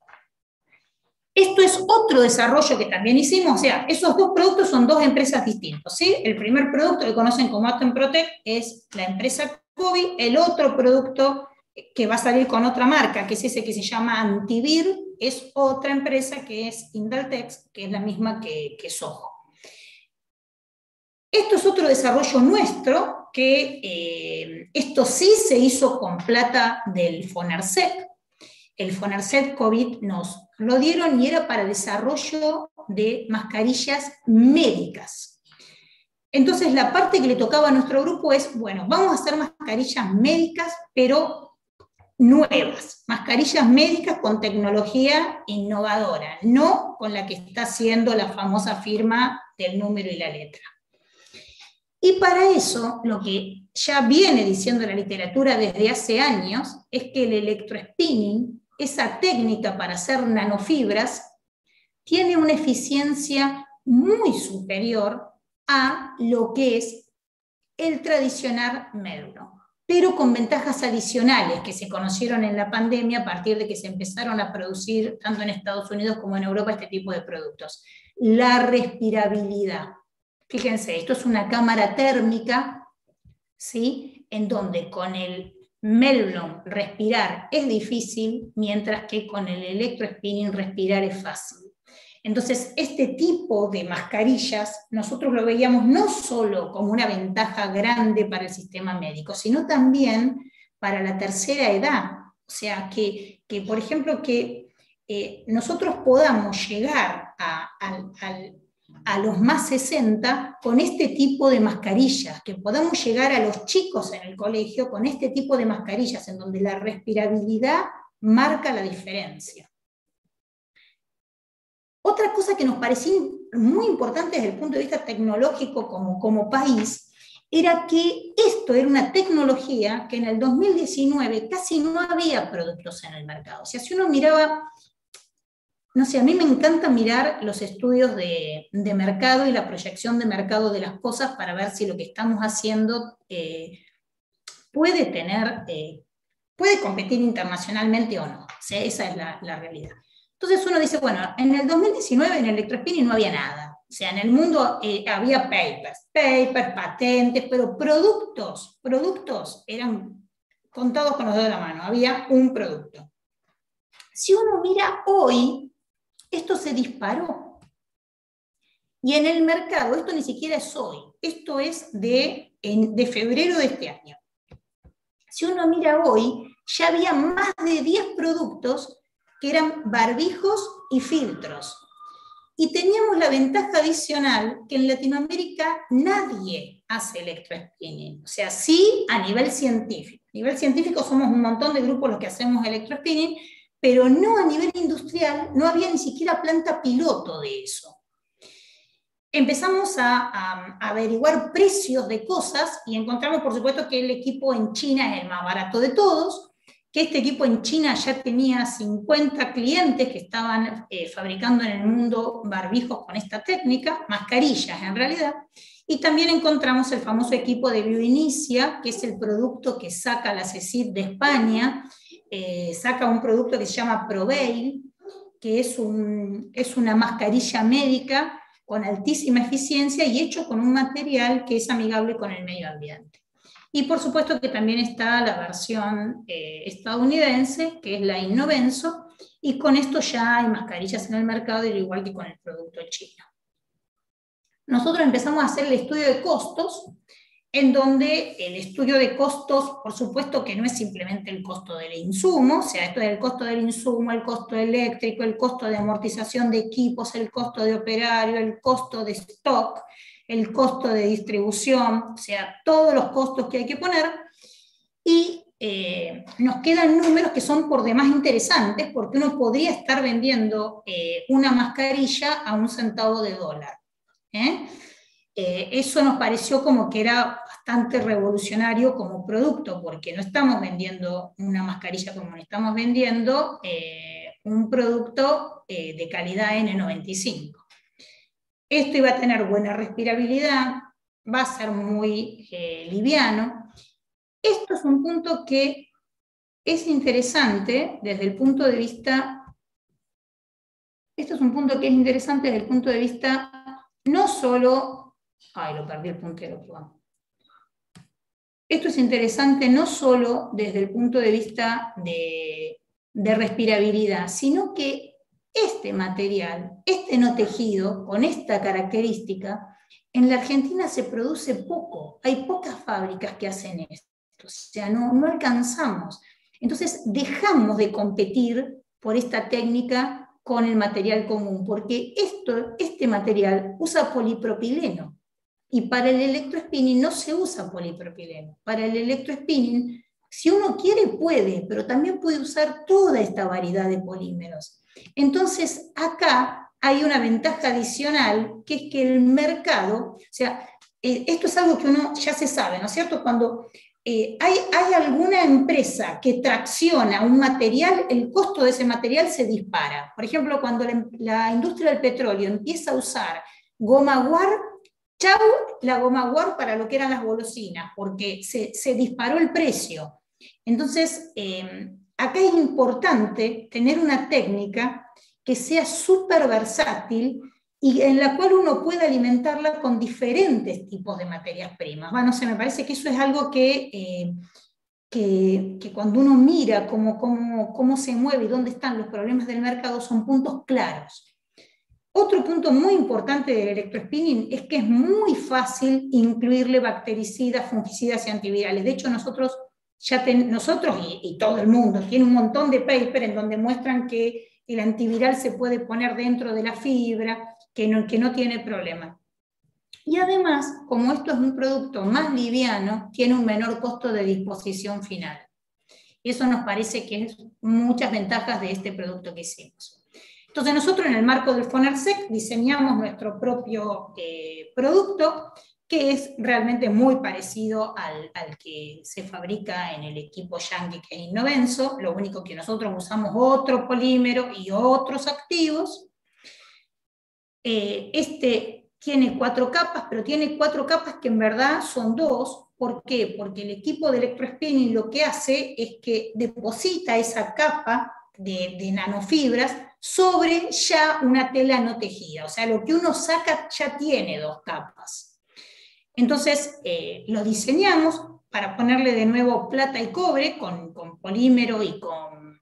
Esto es otro desarrollo que también hicimos, o sea, esos 2 productos son 2 empresas distintas, ¿sí? El primer producto que conocen como Atom Protect es la empresa COVID, el otro producto que va a salir con otra marca, que es ese que se llama Antivir, es otra empresa que es Indaltex, que es la misma que Soho. Esto es otro desarrollo nuestro, que esto sí se hizo con plata del FONARSEC. El FONARSEC COVID nos lo dieron y era para desarrollo de mascarillas médicas. Entonces la parte que le tocaba a nuestro grupo es, bueno, vamos a hacer mascarillas médicas, pero nuevas, mascarillas médicas con tecnología innovadora, no con la que está haciendo la famosa firma del número y la letra. Y para eso, lo que ya viene diciendo la literatura desde hace años, es que el electrospinning, esa técnica para hacer nanofibras, tiene una eficiencia muy superior a lo que es el tradicional médulo. pero con ventajas adicionales que se conocieron en la pandemia a partir de que se empezaron a producir, tanto en Estados Unidos como en Europa, este tipo de productos. La respirabilidad. Fíjense, esto es una cámara térmica, ¿sí? En donde con el Melblom respirar es difícil, mientras que con el electrospinning respirar es fácil. Entonces, este tipo de mascarillas nosotros lo veíamos no solo como una ventaja grande para el sistema médico, sino también para la tercera edad. O sea, que por ejemplo, que nosotros podamos llegar a los más 60 con este tipo de mascarillas, que podamos llegar a los chicos en el colegio con este tipo de mascarillas, en donde la respirabilidad marca la diferencia. Otra cosa que nos parecía muy importante desde el punto de vista tecnológico como país, era que esto era una tecnología que en el 2019 casi no había productos en el mercado. O sea, si uno miraba, no sé, a mí me encanta mirar los estudios de mercado y la proyección de mercado de las cosas para ver si lo que estamos haciendo puede competir internacionalmente o no. O sea, esa es la realidad. Entonces uno dice, bueno, en el 2019 en el electrospinning no había nada. O sea, en el mundo había papers, patentes, pero productos eran contados con los dedos de la mano. Había un producto. Si uno mira hoy, esto se disparó. Y en el mercado, esto ni siquiera es hoy, esto es de febrero de este año. Si uno mira hoy, ya había más de 10 productos que eran barbijos y filtros. Y teníamos la ventaja adicional que en Latinoamérica nadie hace electrospinning. O sea, sí a nivel científico. A nivel científico somos un montón de grupos los que hacemos electrospinning, pero no a nivel industrial, no había ni siquiera planta piloto de eso. Empezamos a averiguar precios de cosas y encontramos, por supuesto, que el equipo en China es el más barato de todos, que este equipo en China ya tenía 50 clientes que estaban fabricando en el mundo barbijos con esta técnica, mascarillas en realidad, y también encontramos el famoso equipo de Bioinicia, que es el producto que saca la CECID de España, saca un producto que se llama Proveil, que es una mascarilla médica con altísima eficiencia y hecho con un material que es amigable con el medio ambiente. Y por supuesto que también está la versión estadounidense, que es la Innovenso, y con esto ya hay mascarillas en el mercado, al igual que con el producto chino. Nosotros empezamos a hacer el estudio de costos, en donde el estudio de costos, por supuesto que no es simplemente el costo del insumo, o sea, esto es el costo del insumo, el costo eléctrico, el costo de amortización de equipos, el costo de operario, el costo de stock, el costo de distribución, o sea, todos los costos que hay que poner, y nos quedan números que son por demás interesantes, porque uno podría estar vendiendo una mascarilla a $1 centavo. Eso nos pareció como que era bastante revolucionario como producto, porque no estamos vendiendo una mascarilla como estamos vendiendo un producto de calidad N95. Esto iba a tener buena respirabilidad, va a ser muy liviano. Esto es un punto que es interesante desde el punto de vista, no solo, lo perdí el puntero, perdón. Esto es interesante no solo desde el punto de vista de respirabilidad, sino que este material, este no tejido, con esta característica, en la Argentina se produce poco. Hay pocas fábricas que hacen esto. O sea, no alcanzamos. Entonces dejamos de competir por esta técnica con el material común, porque este material usa polipropileno. Y para el electrospinning no se usa polipropileno. Para el electrospinning, si uno quiere puede, pero también puede usar toda esta variedad de polímeros. Entonces acá hay una ventaja adicional, que es que el mercado, o sea, esto es algo que uno ya se sabe, ¿no es cierto? Cuando hay alguna empresa que tracciona un material, el costo de ese material se dispara. Por ejemplo, cuando la industria del petróleo empieza a usar goma guar, chau la goma Word para lo que eran las golosinas, porque se disparó el precio. Entonces, acá es importante tener una técnica que sea súper versátil y en la cual uno pueda alimentarla con diferentes tipos de materias primas. Bueno, no sé, me parece que eso es algo que cuando uno mira cómo se mueve y dónde están los problemas del mercado, son puntos claros. Otro punto muy importante del electrospinning es que es muy fácil incluirle bactericidas, fungicidas y antivirales. De hecho, nosotros y todo el mundo tiene un montón de paper en donde muestran que el antiviral se puede poner dentro de la fibra, que no tiene problema. Y además, como esto es un producto más liviano, tiene un menor costo de disposición final. Y eso nos parece que es muchas ventajas de este producto que hicimos. Entonces nosotros en el marco del FONARSEC diseñamos nuestro propio producto, que es realmente muy parecido al que se fabrica en el equipo Yankee, que es Innovenso. Lo único que nosotros usamos otro polímero y otros activos. Este tiene 4 capas, pero tiene 4 capas que en verdad son 2. ¿Por qué? Porque el equipo de electrospinning lo que hace es que deposita esa capa de nanofibras sobre ya una tela no tejida. O sea, lo que uno saca ya tiene 2 capas. Entonces, lo diseñamos para ponerle de nuevo plata y cobre con polímero y con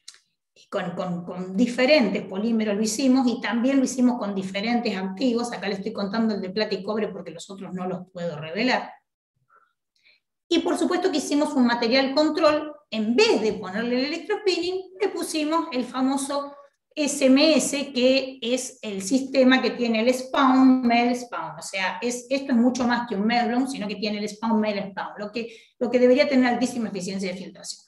diferentes polímeros lo hicimos, y también lo hicimos con diferentes activos. Acá le estoy contando el de plata y cobre porque los otros no los puedo revelar. Y por supuesto que hicimos un material control. En vez de ponerle el electrospinning, le pusimos el famoso SMS, que es el sistema que tiene el spawn, melt, spawn. O sea, esto es mucho más que un meltblown, sino que tiene el spawn, melt, spawn, lo que debería tener altísima eficiencia de filtración.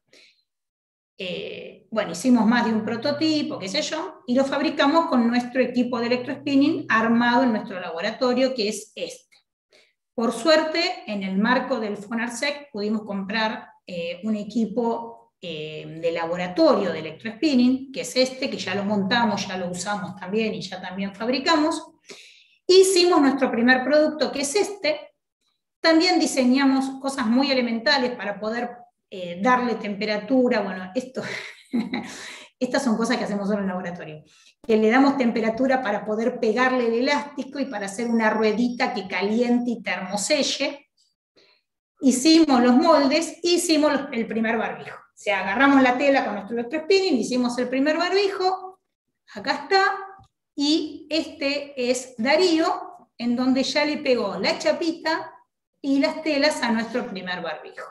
Bueno, hicimos más de un prototipo, qué sé yo, y lo fabricamos con nuestro equipo de electrospinning armado en nuestro laboratorio, que es este. Por suerte, en el marco del FONARSEC pudimos comprar un equipo de laboratorio de electrospinning, que es este, que ya lo montamos, ya lo usamos también y ya también fabricamos. Hicimos nuestro primer producto, que es este. También diseñamos cosas muy elementales para poder darle temperatura. Bueno, estas son cosas que hacemos solo en el laboratorio. Que le damos temperatura para poder pegarle el elástico y para hacer una ruedita que caliente y termoselle. Hicimos los moldes, hicimos el primer barbijo. O sea, agarramos la tela con nuestro electrospinning, hicimos el primer barbijo, acá está, y este es Darío, en donde ya le pegó la chapita y las telas a nuestro primer barbijo.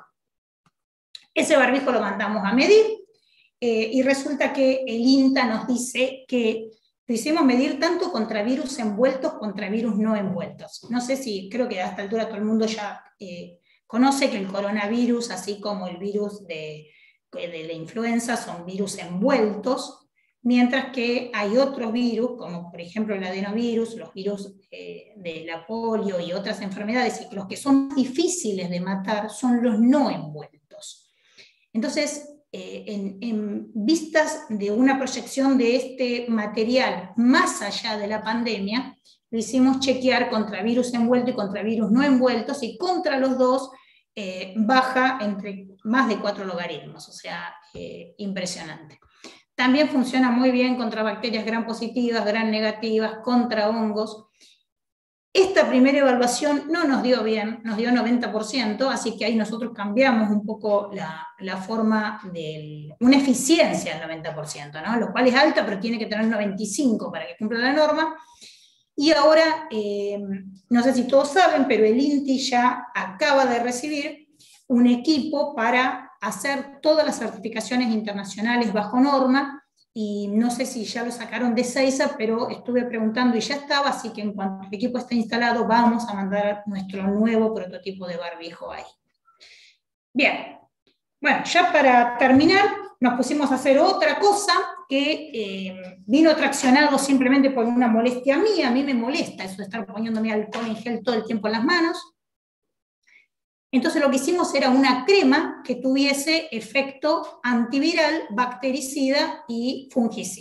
Ese barbijo lo mandamos a medir, y resulta que el INTA nos dice que lo hicimos medir tanto contra virus envueltos contra virus no envueltos. No sé si, creo que a esta altura todo el mundo ya conoce que el coronavirus, así como el virus de la influenza, son virus envueltos, mientras que hay otros virus, como por ejemplo el adenovirus, los virus de la polio y otras enfermedades, y los que son difíciles de matar son los no envueltos. Entonces, en vistas de una proyección de este material más allá de la pandemia, lo hicimos chequear contra virus envuelto y contra virus no envueltos, y contra los dos baja entre más de 4 logaritmos, o sea, impresionante. También funciona muy bien contra bacterias gram positivas, gram negativas, contra hongos. Esta primera evaluación no nos dio bien, nos dio 90%, así que ahí nosotros cambiamos un poco la forma de una eficiencia del 90%, ¿no? Lo cual es alta, pero tiene que tener 95% para que cumpla la norma. Y ahora, no sé si todos saben, pero el INTI ya acaba de recibir un equipo para hacer todas las certificaciones internacionales bajo norma, y no sé si ya lo sacaron de Seiza, pero estuve preguntando y ya estaba, así que en cuanto el equipo esté instalado, vamos a mandar nuestro nuevo prototipo de barbijo ahí. Bien, bueno, ya para terminar, nos pusimos a hacer otra cosa que vino traccionado simplemente por una molestia mía. A mí me molesta eso de estar poniéndome alcohol en gel todo el tiempo en las manos. Entonces lo que hicimos era una crema que tuviese efecto antiviral, bactericida y fungicida.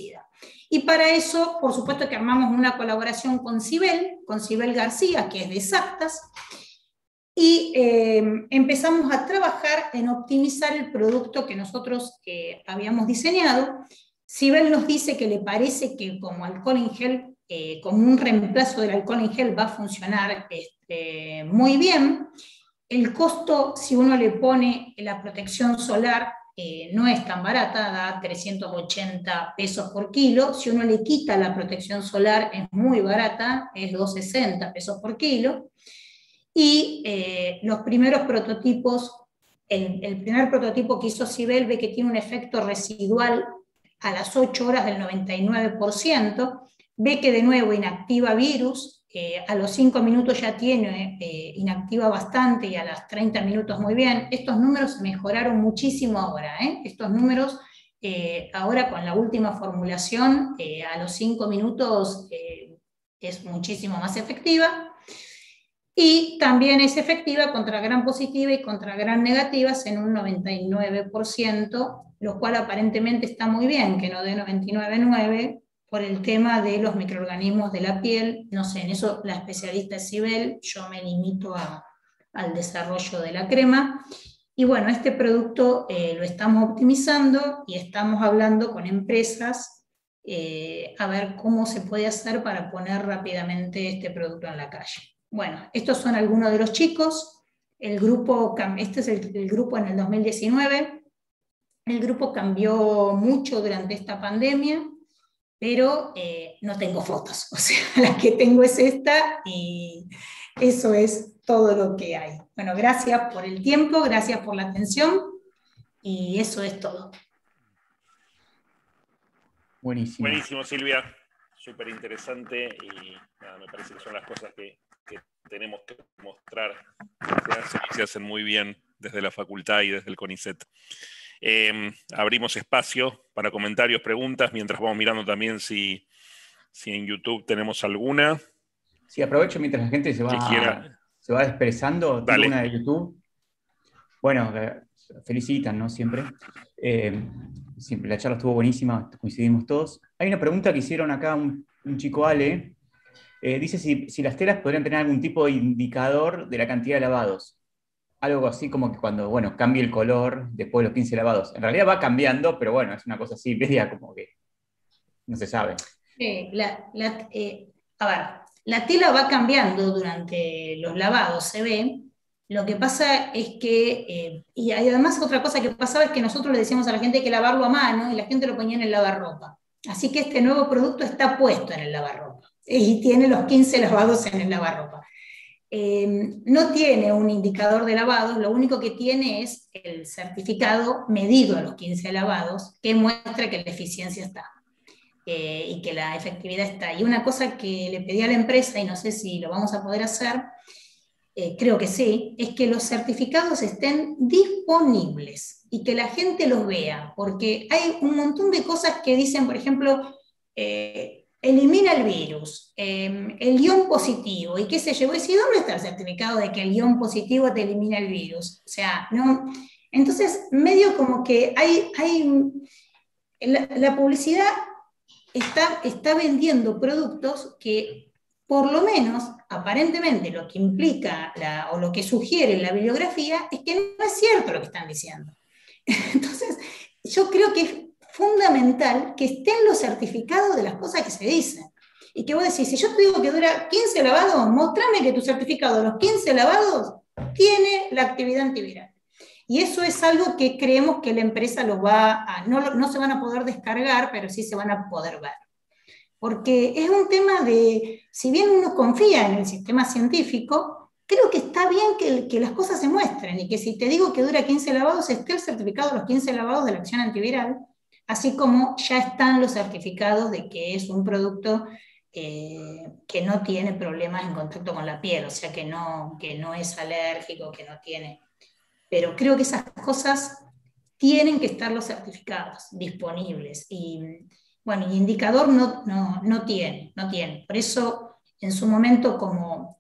Y para eso, por supuesto que armamos una colaboración con Sibel García, que es de Exactas, y empezamos a trabajar en optimizar el producto que nosotros habíamos diseñado. Sibel nos dice que le parece que como alcohol en gel, como un reemplazo del alcohol en gel, va a funcionar muy bien. El costo, si uno le pone la protección solar, no es tan barata, da 380 pesos por kilo. Si uno le quita la protección solar, es muy barata, es 260 pesos por kilo. Y los primeros prototipos, el primer prototipo que hizo Sibel ve que tiene un efecto residual a las 8 horas del 99%, ve que de nuevo inactiva virus, a los 5 minutos ya tiene, inactiva bastante, y a las 30 minutos muy bien. Estos números mejoraron muchísimo ahora, estos números ahora con la última formulación, a los 5 minutos es muchísimo más efectiva. Y también es efectiva contra gram positiva y contra gram negativas en un 99%, lo cual aparentemente está muy bien, que no dé 99,9% por el tema de los microorganismos de la piel. No sé, en eso la especialista es Sibel, yo me limito al desarrollo de la crema. Y bueno, este producto lo estamos optimizando y estamos hablando con empresas a ver cómo se puede hacer para poner rápidamente este producto en la calle. Bueno, estos son algunos de los chicos. El grupo, este es el grupo en el 2019. El grupo cambió mucho durante esta pandemia, pero no tengo fotos. O sea, la que tengo es esta y eso es todo lo que hay. Bueno, gracias por el tiempo, gracias por la atención y eso es todo. Buenísimo. Buenísimo, Silvia. Súper interesante y nada, me parece que son las cosas que tenemos que mostrar, se hacen muy bien desde la facultad y desde el CONICET. Abrimos espacio para comentarios, preguntas, mientras vamos mirando también si en YouTube tenemos alguna. Sí, aprovecho mientras la gente se va expresando. Dale. Tengo una de YouTube. Bueno, felicitan, ¿no? Siempre. Siempre la charla estuvo buenísima, coincidimos todos. Hay una pregunta que hicieron acá un chico Ale. Dice si las telas podrían tener algún tipo de indicador de la cantidad de lavados. Algo así como que cuando, bueno, cambie el color después de los 15 lavados. En realidad va cambiando, pero bueno, es una cosa así, media como que no se sabe. A ver, la tela va cambiando durante los lavados, se ve. Lo que pasa es que, y además otra cosa que pasaba es que nosotros le decíamos a la gente que lavarlo a mano y la gente lo ponía en el lavarropa. Así que este nuevo producto está puesto en el lavarropa y tiene los 15 lavados en el lavarropa. No tiene un indicador de lavados, lo único que tiene es el certificado medido a los 15 lavados que muestra que la eficiencia está y que la efectividad está. Y una cosa que le pedí a la empresa, y no sé si lo vamos a poder hacer, creo que sí, es que los certificados estén disponibles y que la gente los vea, porque hay un montón de cosas que dicen, por ejemplo, elimina el virus, el ion positivo, y qué sé yo, y si ¿dónde está el certificado de que el ion positivo te elimina el virus? O sea, no. Entonces, medio como que la publicidad está vendiendo productos que, por lo menos, aparentemente lo que implica o lo que sugiere la bibliografía es que no es cierto lo que están diciendo. Entonces, yo creo que es fundamental que estén los certificados de las cosas que se dicen. Y que vos decís, si yo te digo que dura 15 lavados, mostrame que tu certificado de los 15 lavados tiene la actividad antiviral. Y eso es algo que creemos que la empresa no se van a poder descargar, pero sí se van a poder ver. Porque es un tema de, si bien uno confía en el sistema científico, creo que está bien que las cosas se muestren y que si te digo que dura 15 lavados, esté el certificado de los 15 lavados de la acción antiviral, así como ya están los certificados de que es un producto que no tiene problemas en contacto con la piel, o sea que no es alérgico, que no tiene. Pero creo que esas cosas tienen que estar los certificados disponibles. Y bueno, y indicador no tiene. Por eso, en su momento, como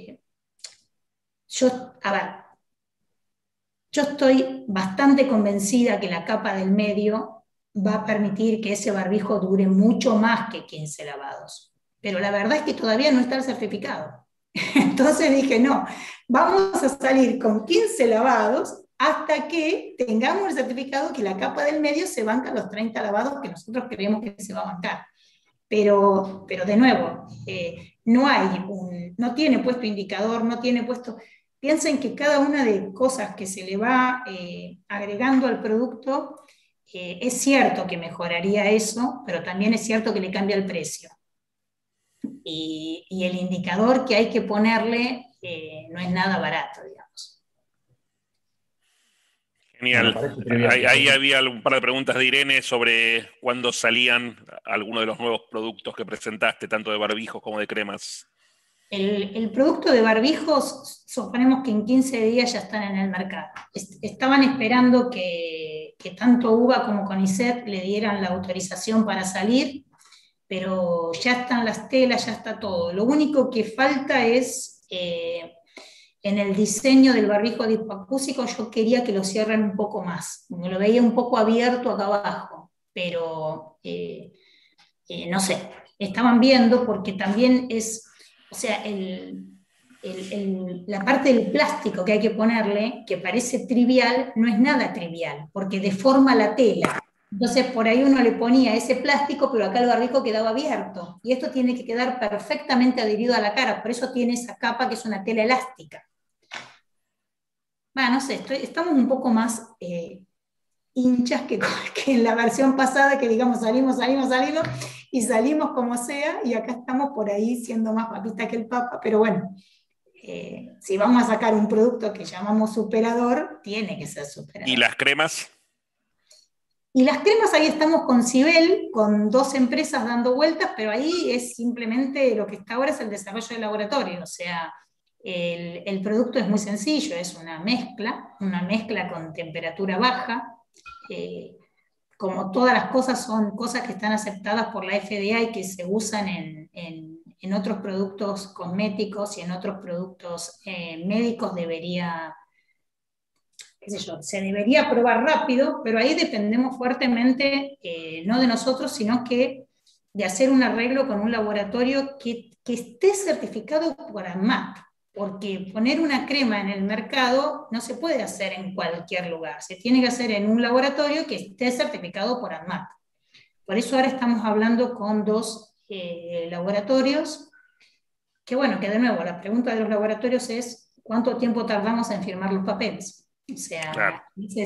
yo estoy bastante convencida que la capa del medio va a permitir que ese barbijo dure mucho más que 15 lavados. Pero la verdad es que todavía no está el certificado. Entonces dije, no, vamos a salir con 15 lavados hasta que tengamos el certificado que la capa del medio se banca los 30 lavados que nosotros creemos que se va a bancar. Pero de nuevo, no tiene puesto indicador, no tiene puesto... Piensen que cada una de cosas que se le va agregando al producto, es cierto que mejoraría eso, pero también es cierto que le cambia el precio. Y el indicador que hay que ponerle no es nada barato, digamos. Genial. Bueno, ahí había un par de preguntas de Irene sobre cuándo salían algunos de los nuevos productos que presentaste, tanto de barbijos como de cremas. El producto de barbijos, suponemos que en 15 días ya están en el mercado. Estaban esperando que tanto UBA como CONICET le dieran la autorización para salir, pero ya están las telas, ya está todo. Lo único que falta es, en el diseño del barbijo dispoacústico, yo quería que lo cierren un poco más. Me lo veía un poco abierto acá abajo, pero no sé, estaban viendo porque también es, o sea, la parte del plástico que hay que ponerle, que parece trivial, no es nada trivial, porque deforma la tela. Entonces por ahí uno le ponía ese plástico, pero acá el barbijo quedaba abierto. Y esto tiene que quedar perfectamente adherido a la cara, por eso tiene esa capa que es una tela elástica. Bueno, no sé, estamos un poco más hinchas que en la versión pasada, que digamos salimos, y salimos como sea, y acá estamos por ahí siendo más papistas que el Papa, pero bueno, si vamos a sacar un producto que llamamos superador, tiene que ser superador. ¿Y las cremas? Y las cremas, ahí estamos con Cibel, con 2 empresas dando vueltas, pero ahí es simplemente lo que está ahora es el desarrollo de laboratorio, o sea, el producto es muy sencillo, es una mezcla con temperatura baja. Como todas las cosas, son cosas que están aceptadas por la FDA y que se usan en otros productos cosméticos y en otros productos médicos, se debería probar rápido, pero ahí dependemos fuertemente, no de nosotros, sino que de hacer un arreglo con un laboratorio que esté certificado por ANMAT, porque poner una crema en el mercado no se puede hacer en cualquier lugar, se tiene que hacer en un laboratorio que esté certificado por ANMAT. Por eso ahora estamos hablando con 2 laboratorios, que bueno, que de nuevo, la pregunta de los laboratorios es ¿cuánto tiempo tardamos en firmar los papeles? O sea, claro.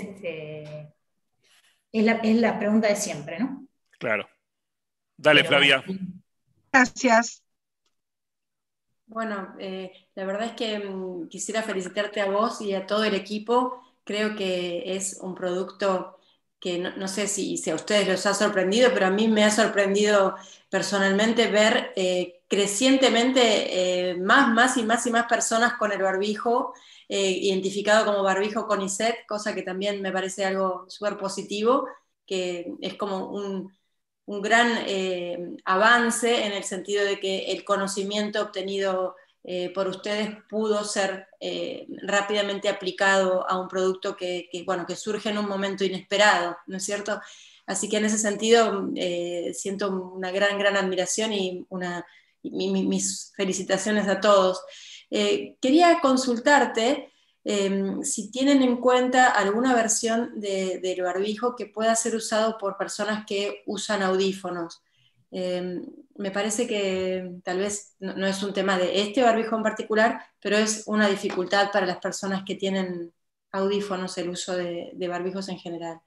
Es la pregunta de siempre, ¿no? Claro. Dale, Pero, Flavia. Gracias. Bueno, la verdad es que quisiera felicitarte a vos y a todo el equipo. Creo que es un producto que no sé si a ustedes los ha sorprendido, pero a mí me ha sorprendido personalmente ver crecientemente más y más personas con el barbijo, identificado como barbijo CONICET, cosa que también me parece algo súper positivo, que es como un gran avance en el sentido de que el conocimiento obtenido por ustedes pudo ser rápidamente aplicado a un producto que surge en un momento inesperado, ¿no es cierto? Así que en ese sentido siento una gran admiración y mis felicitaciones a todos. Quería consultarte si tienen en cuenta alguna versión del barbijo que pueda ser usado por personas que usan audífonos. Me parece que tal vez no es un tema de este barbijo en particular, pero es una dificultad para las personas que tienen audífonos el uso de barbijos en general.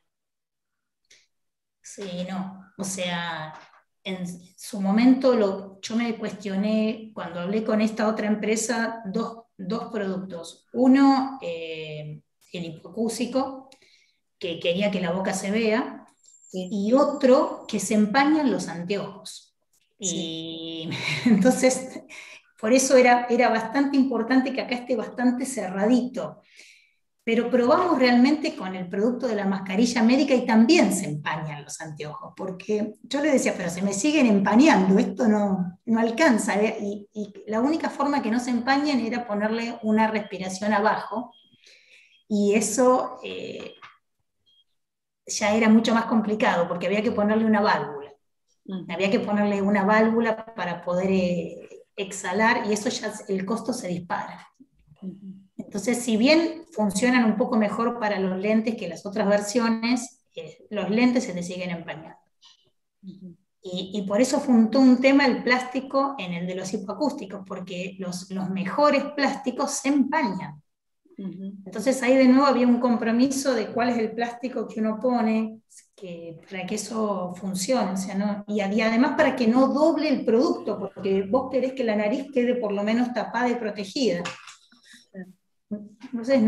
Sí, no, o sea, en su momento yo me cuestioné cuando hablé con esta otra empresa dos productos. Uno, el hipoacúsico, que quería que la boca se vea, sí. Y otro, que se empañan los anteojos. Sí. Y entonces, por eso era bastante importante que acá esté bastante cerradito. Pero probamos realmente con el producto de la mascarilla médica y también se empañan los anteojos, porque yo le decía, pero se me siguen empañando, esto no alcanza, y la única forma que no se empañen era ponerle una respiración abajo, y eso ya era mucho más complicado, porque había que ponerle una válvula. Había que ponerle una válvula para poder exhalar, y eso ya el costo se dispara. Entonces, si bien funcionan un poco mejor para los lentes que las otras versiones, los lentes se te siguen empañando. Y por eso fue todo un tema el plástico en el de los hipoacústicos, porque los mejores plásticos se empañan. Entonces ahí de nuevo había un compromiso de cuál es el plástico que uno pone para que eso funcione, o sea, ¿no? Y además para que no doble el producto, porque vos querés que la nariz quede por lo menos tapada y protegida. Entonces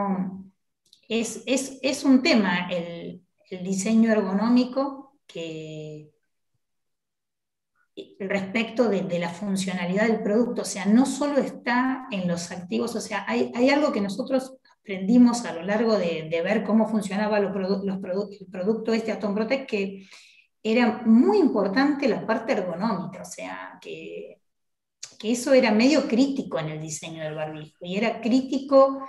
es un tema el diseño ergonómico respecto de la funcionalidad del producto, o sea, no solo está en los activos, o sea, hay algo que nosotros aprendimos a lo largo de ver cómo funcionaba el producto Atom Protect, que era muy importante la parte ergonómica, o sea, que eso era medio crítico en el diseño del barbijo, y era crítico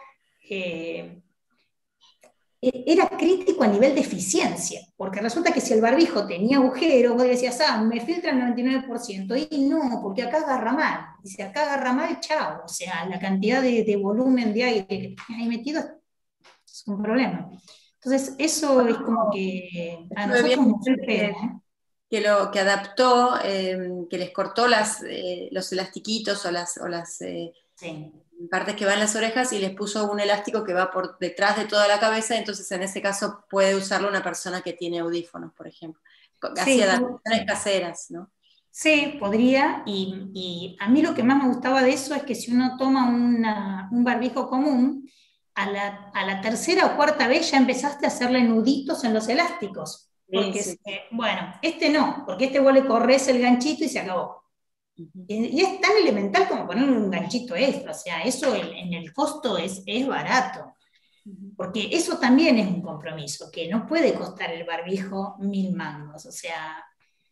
a nivel de eficiencia, porque resulta que si el barbijo tenía agujeros, vos decías, me filtra el 99%, y no, porque acá agarra mal, y si acá agarra mal, chao, o sea, la cantidad de volumen de aire que tenés ahí metido es un problema. Entonces, eso es como que a nosotros nos espera, que adaptó, que les cortó los elastiquitos o las sí, partes que van en las orejas y les puso un elástico que va por detrás de toda la cabeza, entonces en ese caso puede usarlo una persona que tiene audífonos, por ejemplo. Así adaptaciones caseras, ¿no? Sí, podría, y a mí lo que más me gustaba de eso es que si uno toma un barbijo común, a la tercera o cuarta vez ya empezaste a hacerle nuditos en los elásticos. Porque, sí. bueno, este no, porque vos le corres el ganchito y se acabó. Y es tan elemental como ponerle un ganchito extra, o sea, eso en el costo es barato. Porque eso también es un compromiso, que no puede costar el barbijo 1000 mangos, o sea,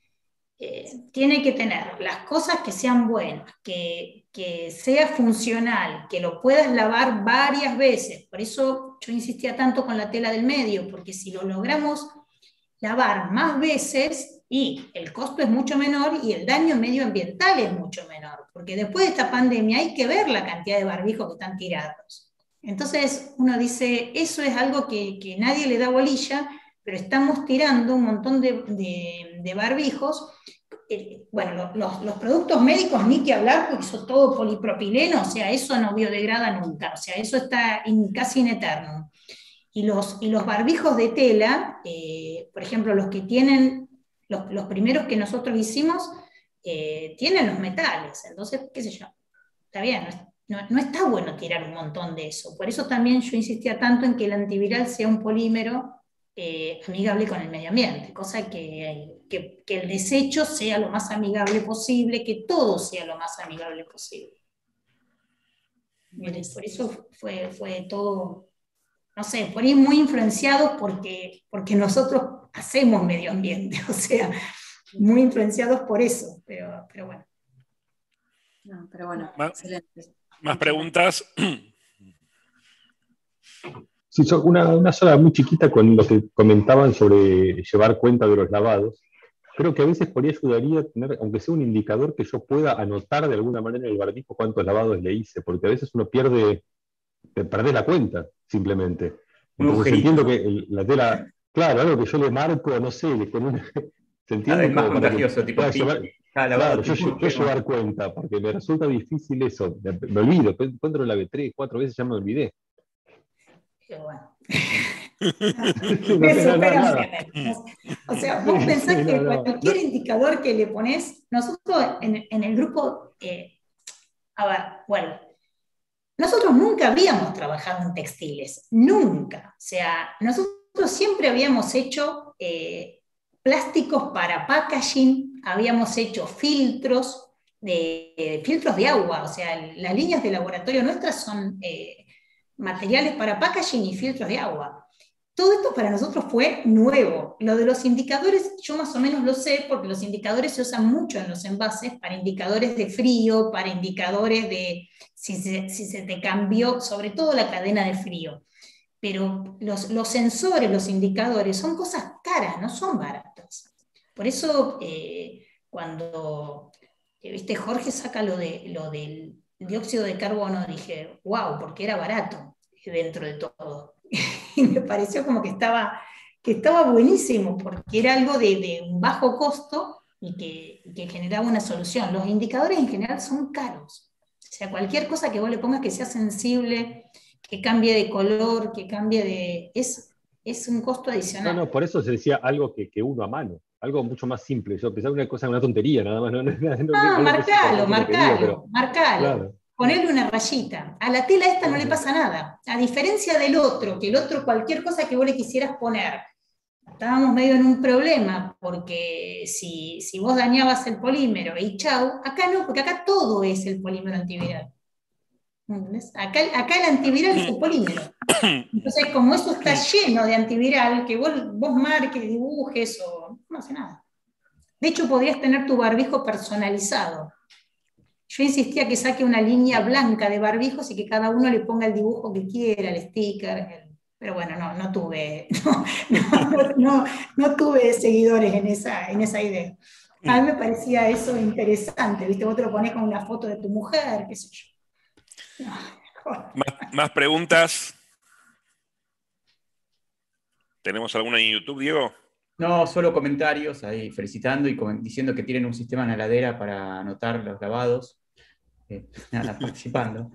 tiene que tener las cosas que sean buenas, que sea funcional, que lo puedas lavar varias veces. Por eso yo insistía tanto con la tela del medio, porque si lo logramos lavar más veces, y el costo es mucho menor y el daño medioambiental es mucho menor, porque después de esta pandemia hay que ver la cantidad de barbijos que están tirados. Entonces uno dice, eso es algo que nadie le da bolilla, pero estamos tirando un montón de barbijos. Bueno, los productos médicos ni que hablar, porque son todo polipropileno, o sea, eso no biodegrada nunca, o sea, eso está casi in eternum. Y los barbijos de tela, por ejemplo, los que tienen, los primeros que nosotros hicimos, tienen los metales, entonces, qué sé yo, está bien, no está bueno tirar un montón de eso. Por eso también yo insistía tanto en que el antiviral sea un polímero amigable con el medio ambiente, cosa que el desecho sea lo más amigable posible, que todo sea lo más amigable posible. Por eso fue todo, no sé, por ahí muy influenciados porque nosotros hacemos medio ambiente, o sea, muy influenciados por eso, pero bueno. No, pero bueno, excelente. ¿Más preguntas? Sí, una sola muy chiquita con lo que comentaban sobre llevar cuenta de los lavados. Creo que a veces por ahí ayudaría tener, aunque sea un indicador, que yo pueda anotar de alguna manera en el barbijo cuántos lavados le hice, porque a veces uno pierde la cuenta, simplemente. Entonces entiendo que la tela, claro, algo que yo le marco, no sé, ¿se entiende? Es más contagioso, tipo, claro, yo llevar cuenta, porque me resulta difícil eso, me olvido, encuentro la 3, 4 veces, ya me olvidé. Pero bueno. No, o sea, vos pensás que cualquier indicador que le pones, nosotros en el grupo, a ver, bueno, nosotros nunca habíamos trabajado en textiles, nunca. O sea, nosotros siempre habíamos hecho plásticos para packaging, habíamos hecho filtros de agua, o sea, las líneas de laboratorio nuestras son materiales para packaging y filtros de agua. Todo esto para nosotros fue nuevo. Lo de los indicadores yo más o menos lo sé, porque los indicadores se usan mucho en los envases, para indicadores de frío, para indicadores de si se te cambió, sobre todo la cadena de frío. pero los sensores, los indicadores, son cosas caras, no son baratas. Por eso, cuando ¿viste? Jorge saca lo del dióxido de carbono, dije, wow, porque era barato dentro de todo. Y me pareció como que estaba buenísimo, porque era algo de un bajo costo y que generaba una solución. Los indicadores en general son caros. O sea, cualquier cosa que vos le pongas que sea sensible, que cambie de color, que cambie de... Es un costo adicional. No, por eso se decía algo que uno a mano, algo mucho más simple. Yo pensaba una cosa, una tontería, nada más. Marcalo. Claro. Ponerle una rayita. A la tela esta no le pasa nada. A diferencia del otro, que el otro, cualquier cosa que vos le quisieras poner, estábamos medio en un problema, porque si vos dañabas el polímero y chau, acá no, porque acá todo es el polímero antiviral. ¿Entendés? Acá el antiviral es el polímero. Entonces, como eso está lleno de antiviral, que vos marques, dibujes, o no hace nada. De hecho, podrías tener tu barbijo personalizado. Yo insistía que saque una línea blanca de barbijos y que cada uno le ponga el dibujo que quiera, el sticker. Pero bueno, no tuve seguidores en esa idea. A mí me parecía eso interesante, ¿viste? Vos te lo ponés con una foto de tu mujer, qué sé yo. ¿Más preguntas? ¿Tenemos alguna en YouTube, Diego? No, solo comentarios ahí felicitando y diciendo que tienen un sistema en la heladera para anotar los lavados. Nada, participando.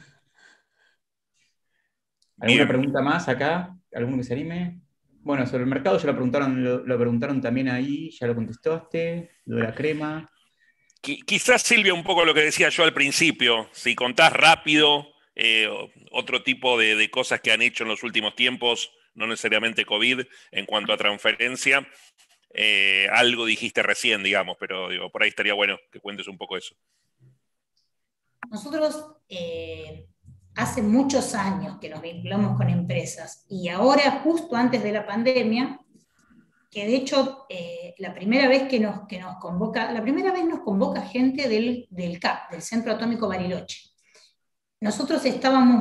¿Alguna Bien. pregunta más acá? ¿Alguno que se anime? Bueno, sobre el mercado ya lo preguntaron también ahí, ya lo contestaste, lo de la crema. Quizás, Silvia, un poco lo que decía yo al principio, si contás rápido otro tipo de cosas que han hecho en los últimos tiempos, no necesariamente COVID, en cuanto a transferencia, algo dijiste recién, digamos, pero digo, por ahí estaría bueno que cuentes un poco eso. Nosotros hace muchos años que nos vinculamos con empresas y ahora, justo antes de la pandemia, que de hecho la primera vez nos convoca gente del CAP, del Centro Atómico Bariloche. Nosotros estábamos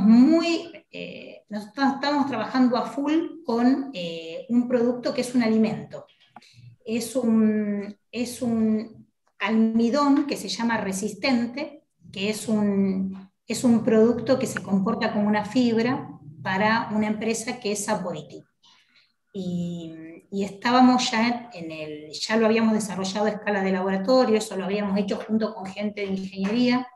trabajando a full con un producto que es un alimento. Es un almidón que se llama resistente, que es un producto que se comporta como una fibra para una empresa que es Saporiti. Y estábamos ya lo habíamos desarrollado a escala de laboratorio, eso lo habíamos hecho junto con gente de ingeniería.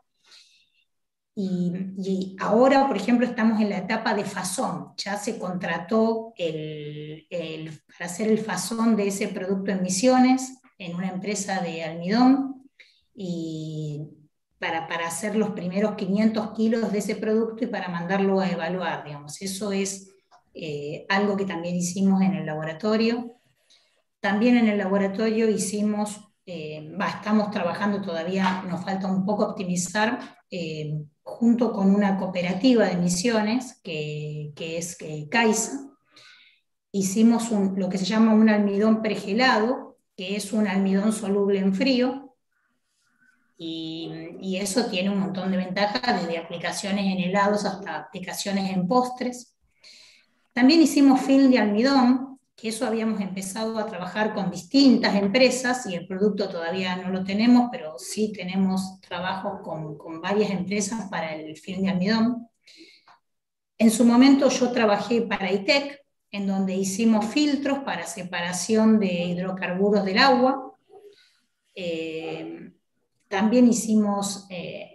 Y ahora, por ejemplo, estamos en la etapa de fasón. Ya se contrató para hacer el fasón de ese producto en Misiones, en una empresa de almidón, y para hacer los primeros 500 kilos de ese producto y para mandarlo a evaluar, digamos. Eso es algo que también hicimos en el laboratorio. También en el laboratorio estamos trabajando todavía, nos falta un poco optimizar, junto con una cooperativa de Misiones, que es CAISA, hicimos lo que se llama un almidón pregelado, que es un almidón soluble en frío, y eso tiene un montón de ventajas, desde aplicaciones en helados hasta aplicaciones en postres. También hicimos film de almidón, que eso habíamos empezado a trabajar con distintas empresas, y el producto todavía no lo tenemos, pero sí tenemos trabajo con varias empresas para el film de almidón. En su momento yo trabajé para ITEC, en donde hicimos filtros para separación de hidrocarburos del agua. También hicimos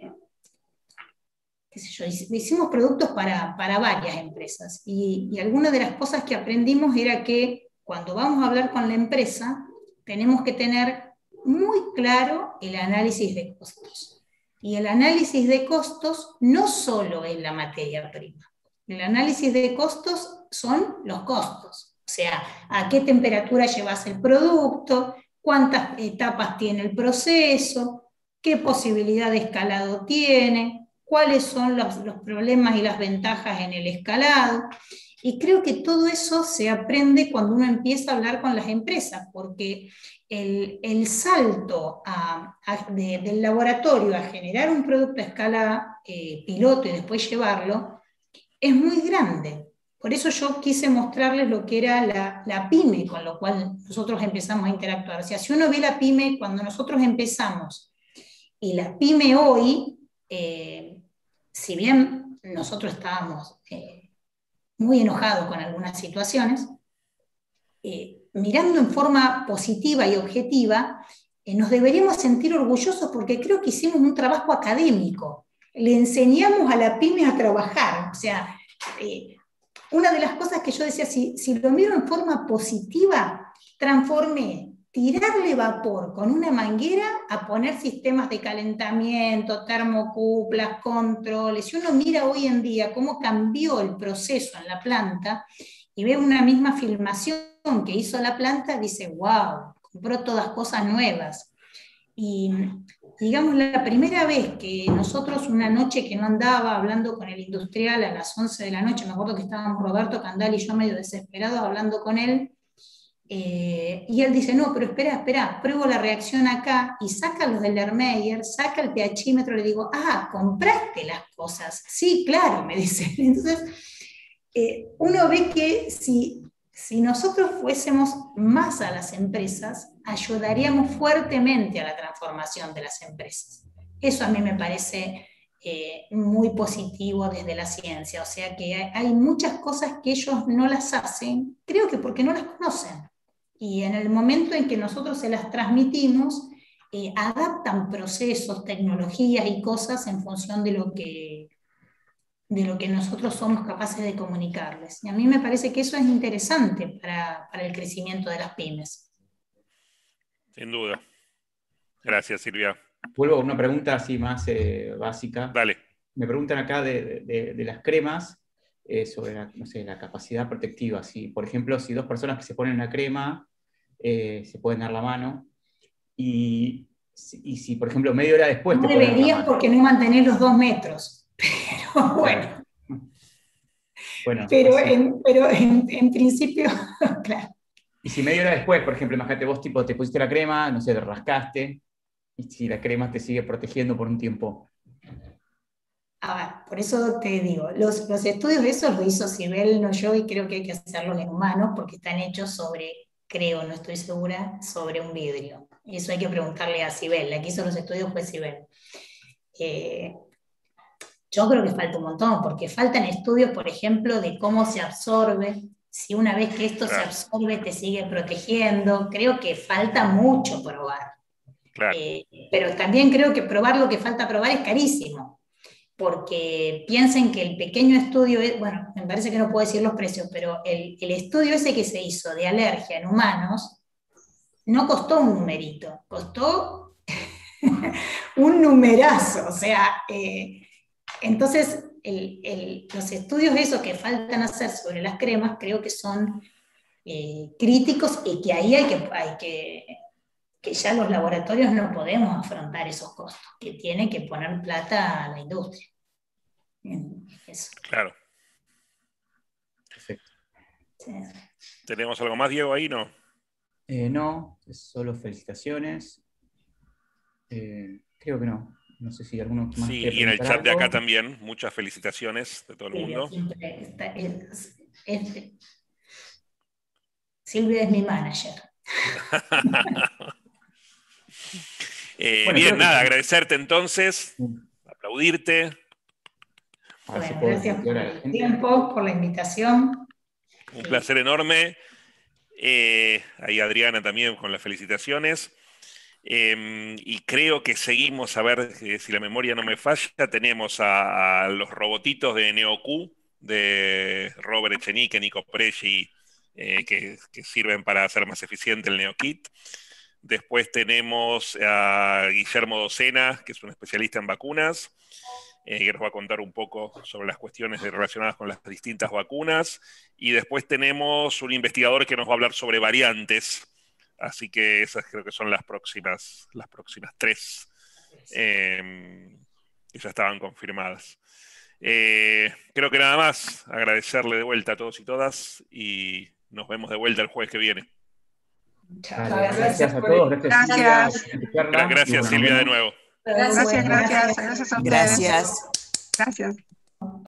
productos para varias empresas, y alguna de las cosas que aprendimos era que cuando vamos a hablar con la empresa tenemos que tener muy claro el análisis de costos, y el análisis de costos no solo es la materia prima, el análisis de costos son los costos, o sea, a qué temperatura llevas el producto, cuántas etapas tiene el proceso, qué posibilidad de escalado tiene, cuáles son los problemas y las ventajas en el escalado. Y creo que todo eso se aprende cuando uno empieza a hablar con las empresas, porque el salto del laboratorio a generar un producto a escala piloto y después llevarlo es muy grande. por eso yo quise mostrarles lo que era la pyme, con lo cual nosotros empezamos a interactuar. O sea, si uno ve la pyme cuando nosotros empezamos, y la pyme hoy, si bien nosotros estábamos muy enojados con algunas situaciones, mirando en forma positiva y objetiva, nos deberíamos sentir orgullosos porque creo que hicimos un trabajo académico. Le enseñamos a la pyme a trabajar. O sea, una de las cosas que yo decía, si lo miro en forma positiva, transformé tirarle vapor con una manguera a poner sistemas de calentamiento, termocuplas, controles. Si uno mira hoy en día cómo cambió el proceso en la planta y ve una misma filmación que hizo la planta, dice, wow, compró todas cosas nuevas. Y digamos, la primera vez que nosotros, una noche que no andaba hablando con el industrial a las 11 de la noche, me acuerdo que estábamos Roberto Candal y yo medio desesperados hablando con él, y él dice, no, pero espera, pruebo la reacción acá, y saca los del Ermeyer, saca el pHímetro, le digo, compraste las cosas. Sí, claro, me dice. Entonces, uno ve que si nosotros fuésemos más a las empresas, ayudaríamos fuertemente a la transformación de las empresas. Eso a mí me parece muy positivo desde la ciencia, o sea que hay muchas cosas que ellos no las hacen, creo que porque no las conocen. Y en el momento en que nosotros se las transmitimos, adaptan procesos, tecnologías y cosas en función de lo que nosotros somos capaces de comunicarles. Y a mí me parece que eso es interesante para el crecimiento de las pymes. Sin duda. Gracias, Silvia. Vuelvo a una pregunta así más básica. Dale. Me preguntan acá de las cremas, sobre la capacidad protectiva. Si, por ejemplo, si dos personas que se ponen una crema se pueden dar la mano, y si, por ejemplo, media hora después No te pueden dar la deberías mano. porque no mantenés los 2 metros, pero bueno. Bueno, pero en principio, claro. Y si media hora después, por ejemplo, imagínate vos tipo, te pusiste la crema, no sé, te rascaste, y si la crema te sigue protegiendo por un tiempo. A ver, por eso te digo, los estudios de eso los hizo Sibel, no yo, y creo que hay que hacerlos en humanos porque están hechos sobre, creo, no estoy segura, sobre un vidrio. Y eso hay que preguntarle a Sibel, la que hizo los estudios fue Sibel. Yo creo que falta un montón, porque faltan estudios, por ejemplo, de cómo se absorbe, si una vez que esto se absorbe te sigue protegiendo. Creo que falta mucho probar. Claro. Pero también creo que probar lo que falta probar es carísimo, porque piensen que el pequeño estudio, bueno, me parece que no puedo decir los precios, pero el estudio ese que se hizo de alergia en humanos no costó un numerito, costó un numerazo, o sea, entonces los estudios esos que faltan hacer sobre las cremas creo que son críticos, y que ahí hay que ya los laboratorios no podemos afrontar esos costos, que tiene que poner plata a la industria. Eso. Claro. Perfecto. Sí. ¿Tenemos algo más, Diego, ahí? No. No, solo felicitaciones. Creo que no. No sé si alguno más. Sí, y en el chat de acá también, muchas felicitaciones de todo el mundo. Silvia es mi manager. Bueno, bien, nada, agradecerte entonces, aplaudirte. Bueno, gracias por el tiempo, por la invitación. Un placer enorme. Ahí Adriana también con las felicitaciones. Y creo que seguimos, a ver si la memoria no me falla, tenemos a los robotitos de NeoQ, de Robert Echenique, Nico Pregi, que sirven para hacer más eficiente el NeoKit. Después tenemos a Guillermo Docena, que es un especialista en vacunas, que nos va a contar un poco sobre las cuestiones relacionadas con las distintas vacunas. Y después tenemos un investigador que nos va a hablar sobre variantes. Así que esas creo que son las próximas 3 que ya estaban confirmadas. Creo que nada más, agradecerle de vuelta a todos y todas, y nos vemos de vuelta el jueves que viene. Gracias a todos. Gracias, Silvia, de nuevo. Gracias a ustedes. Gracias. Gracias.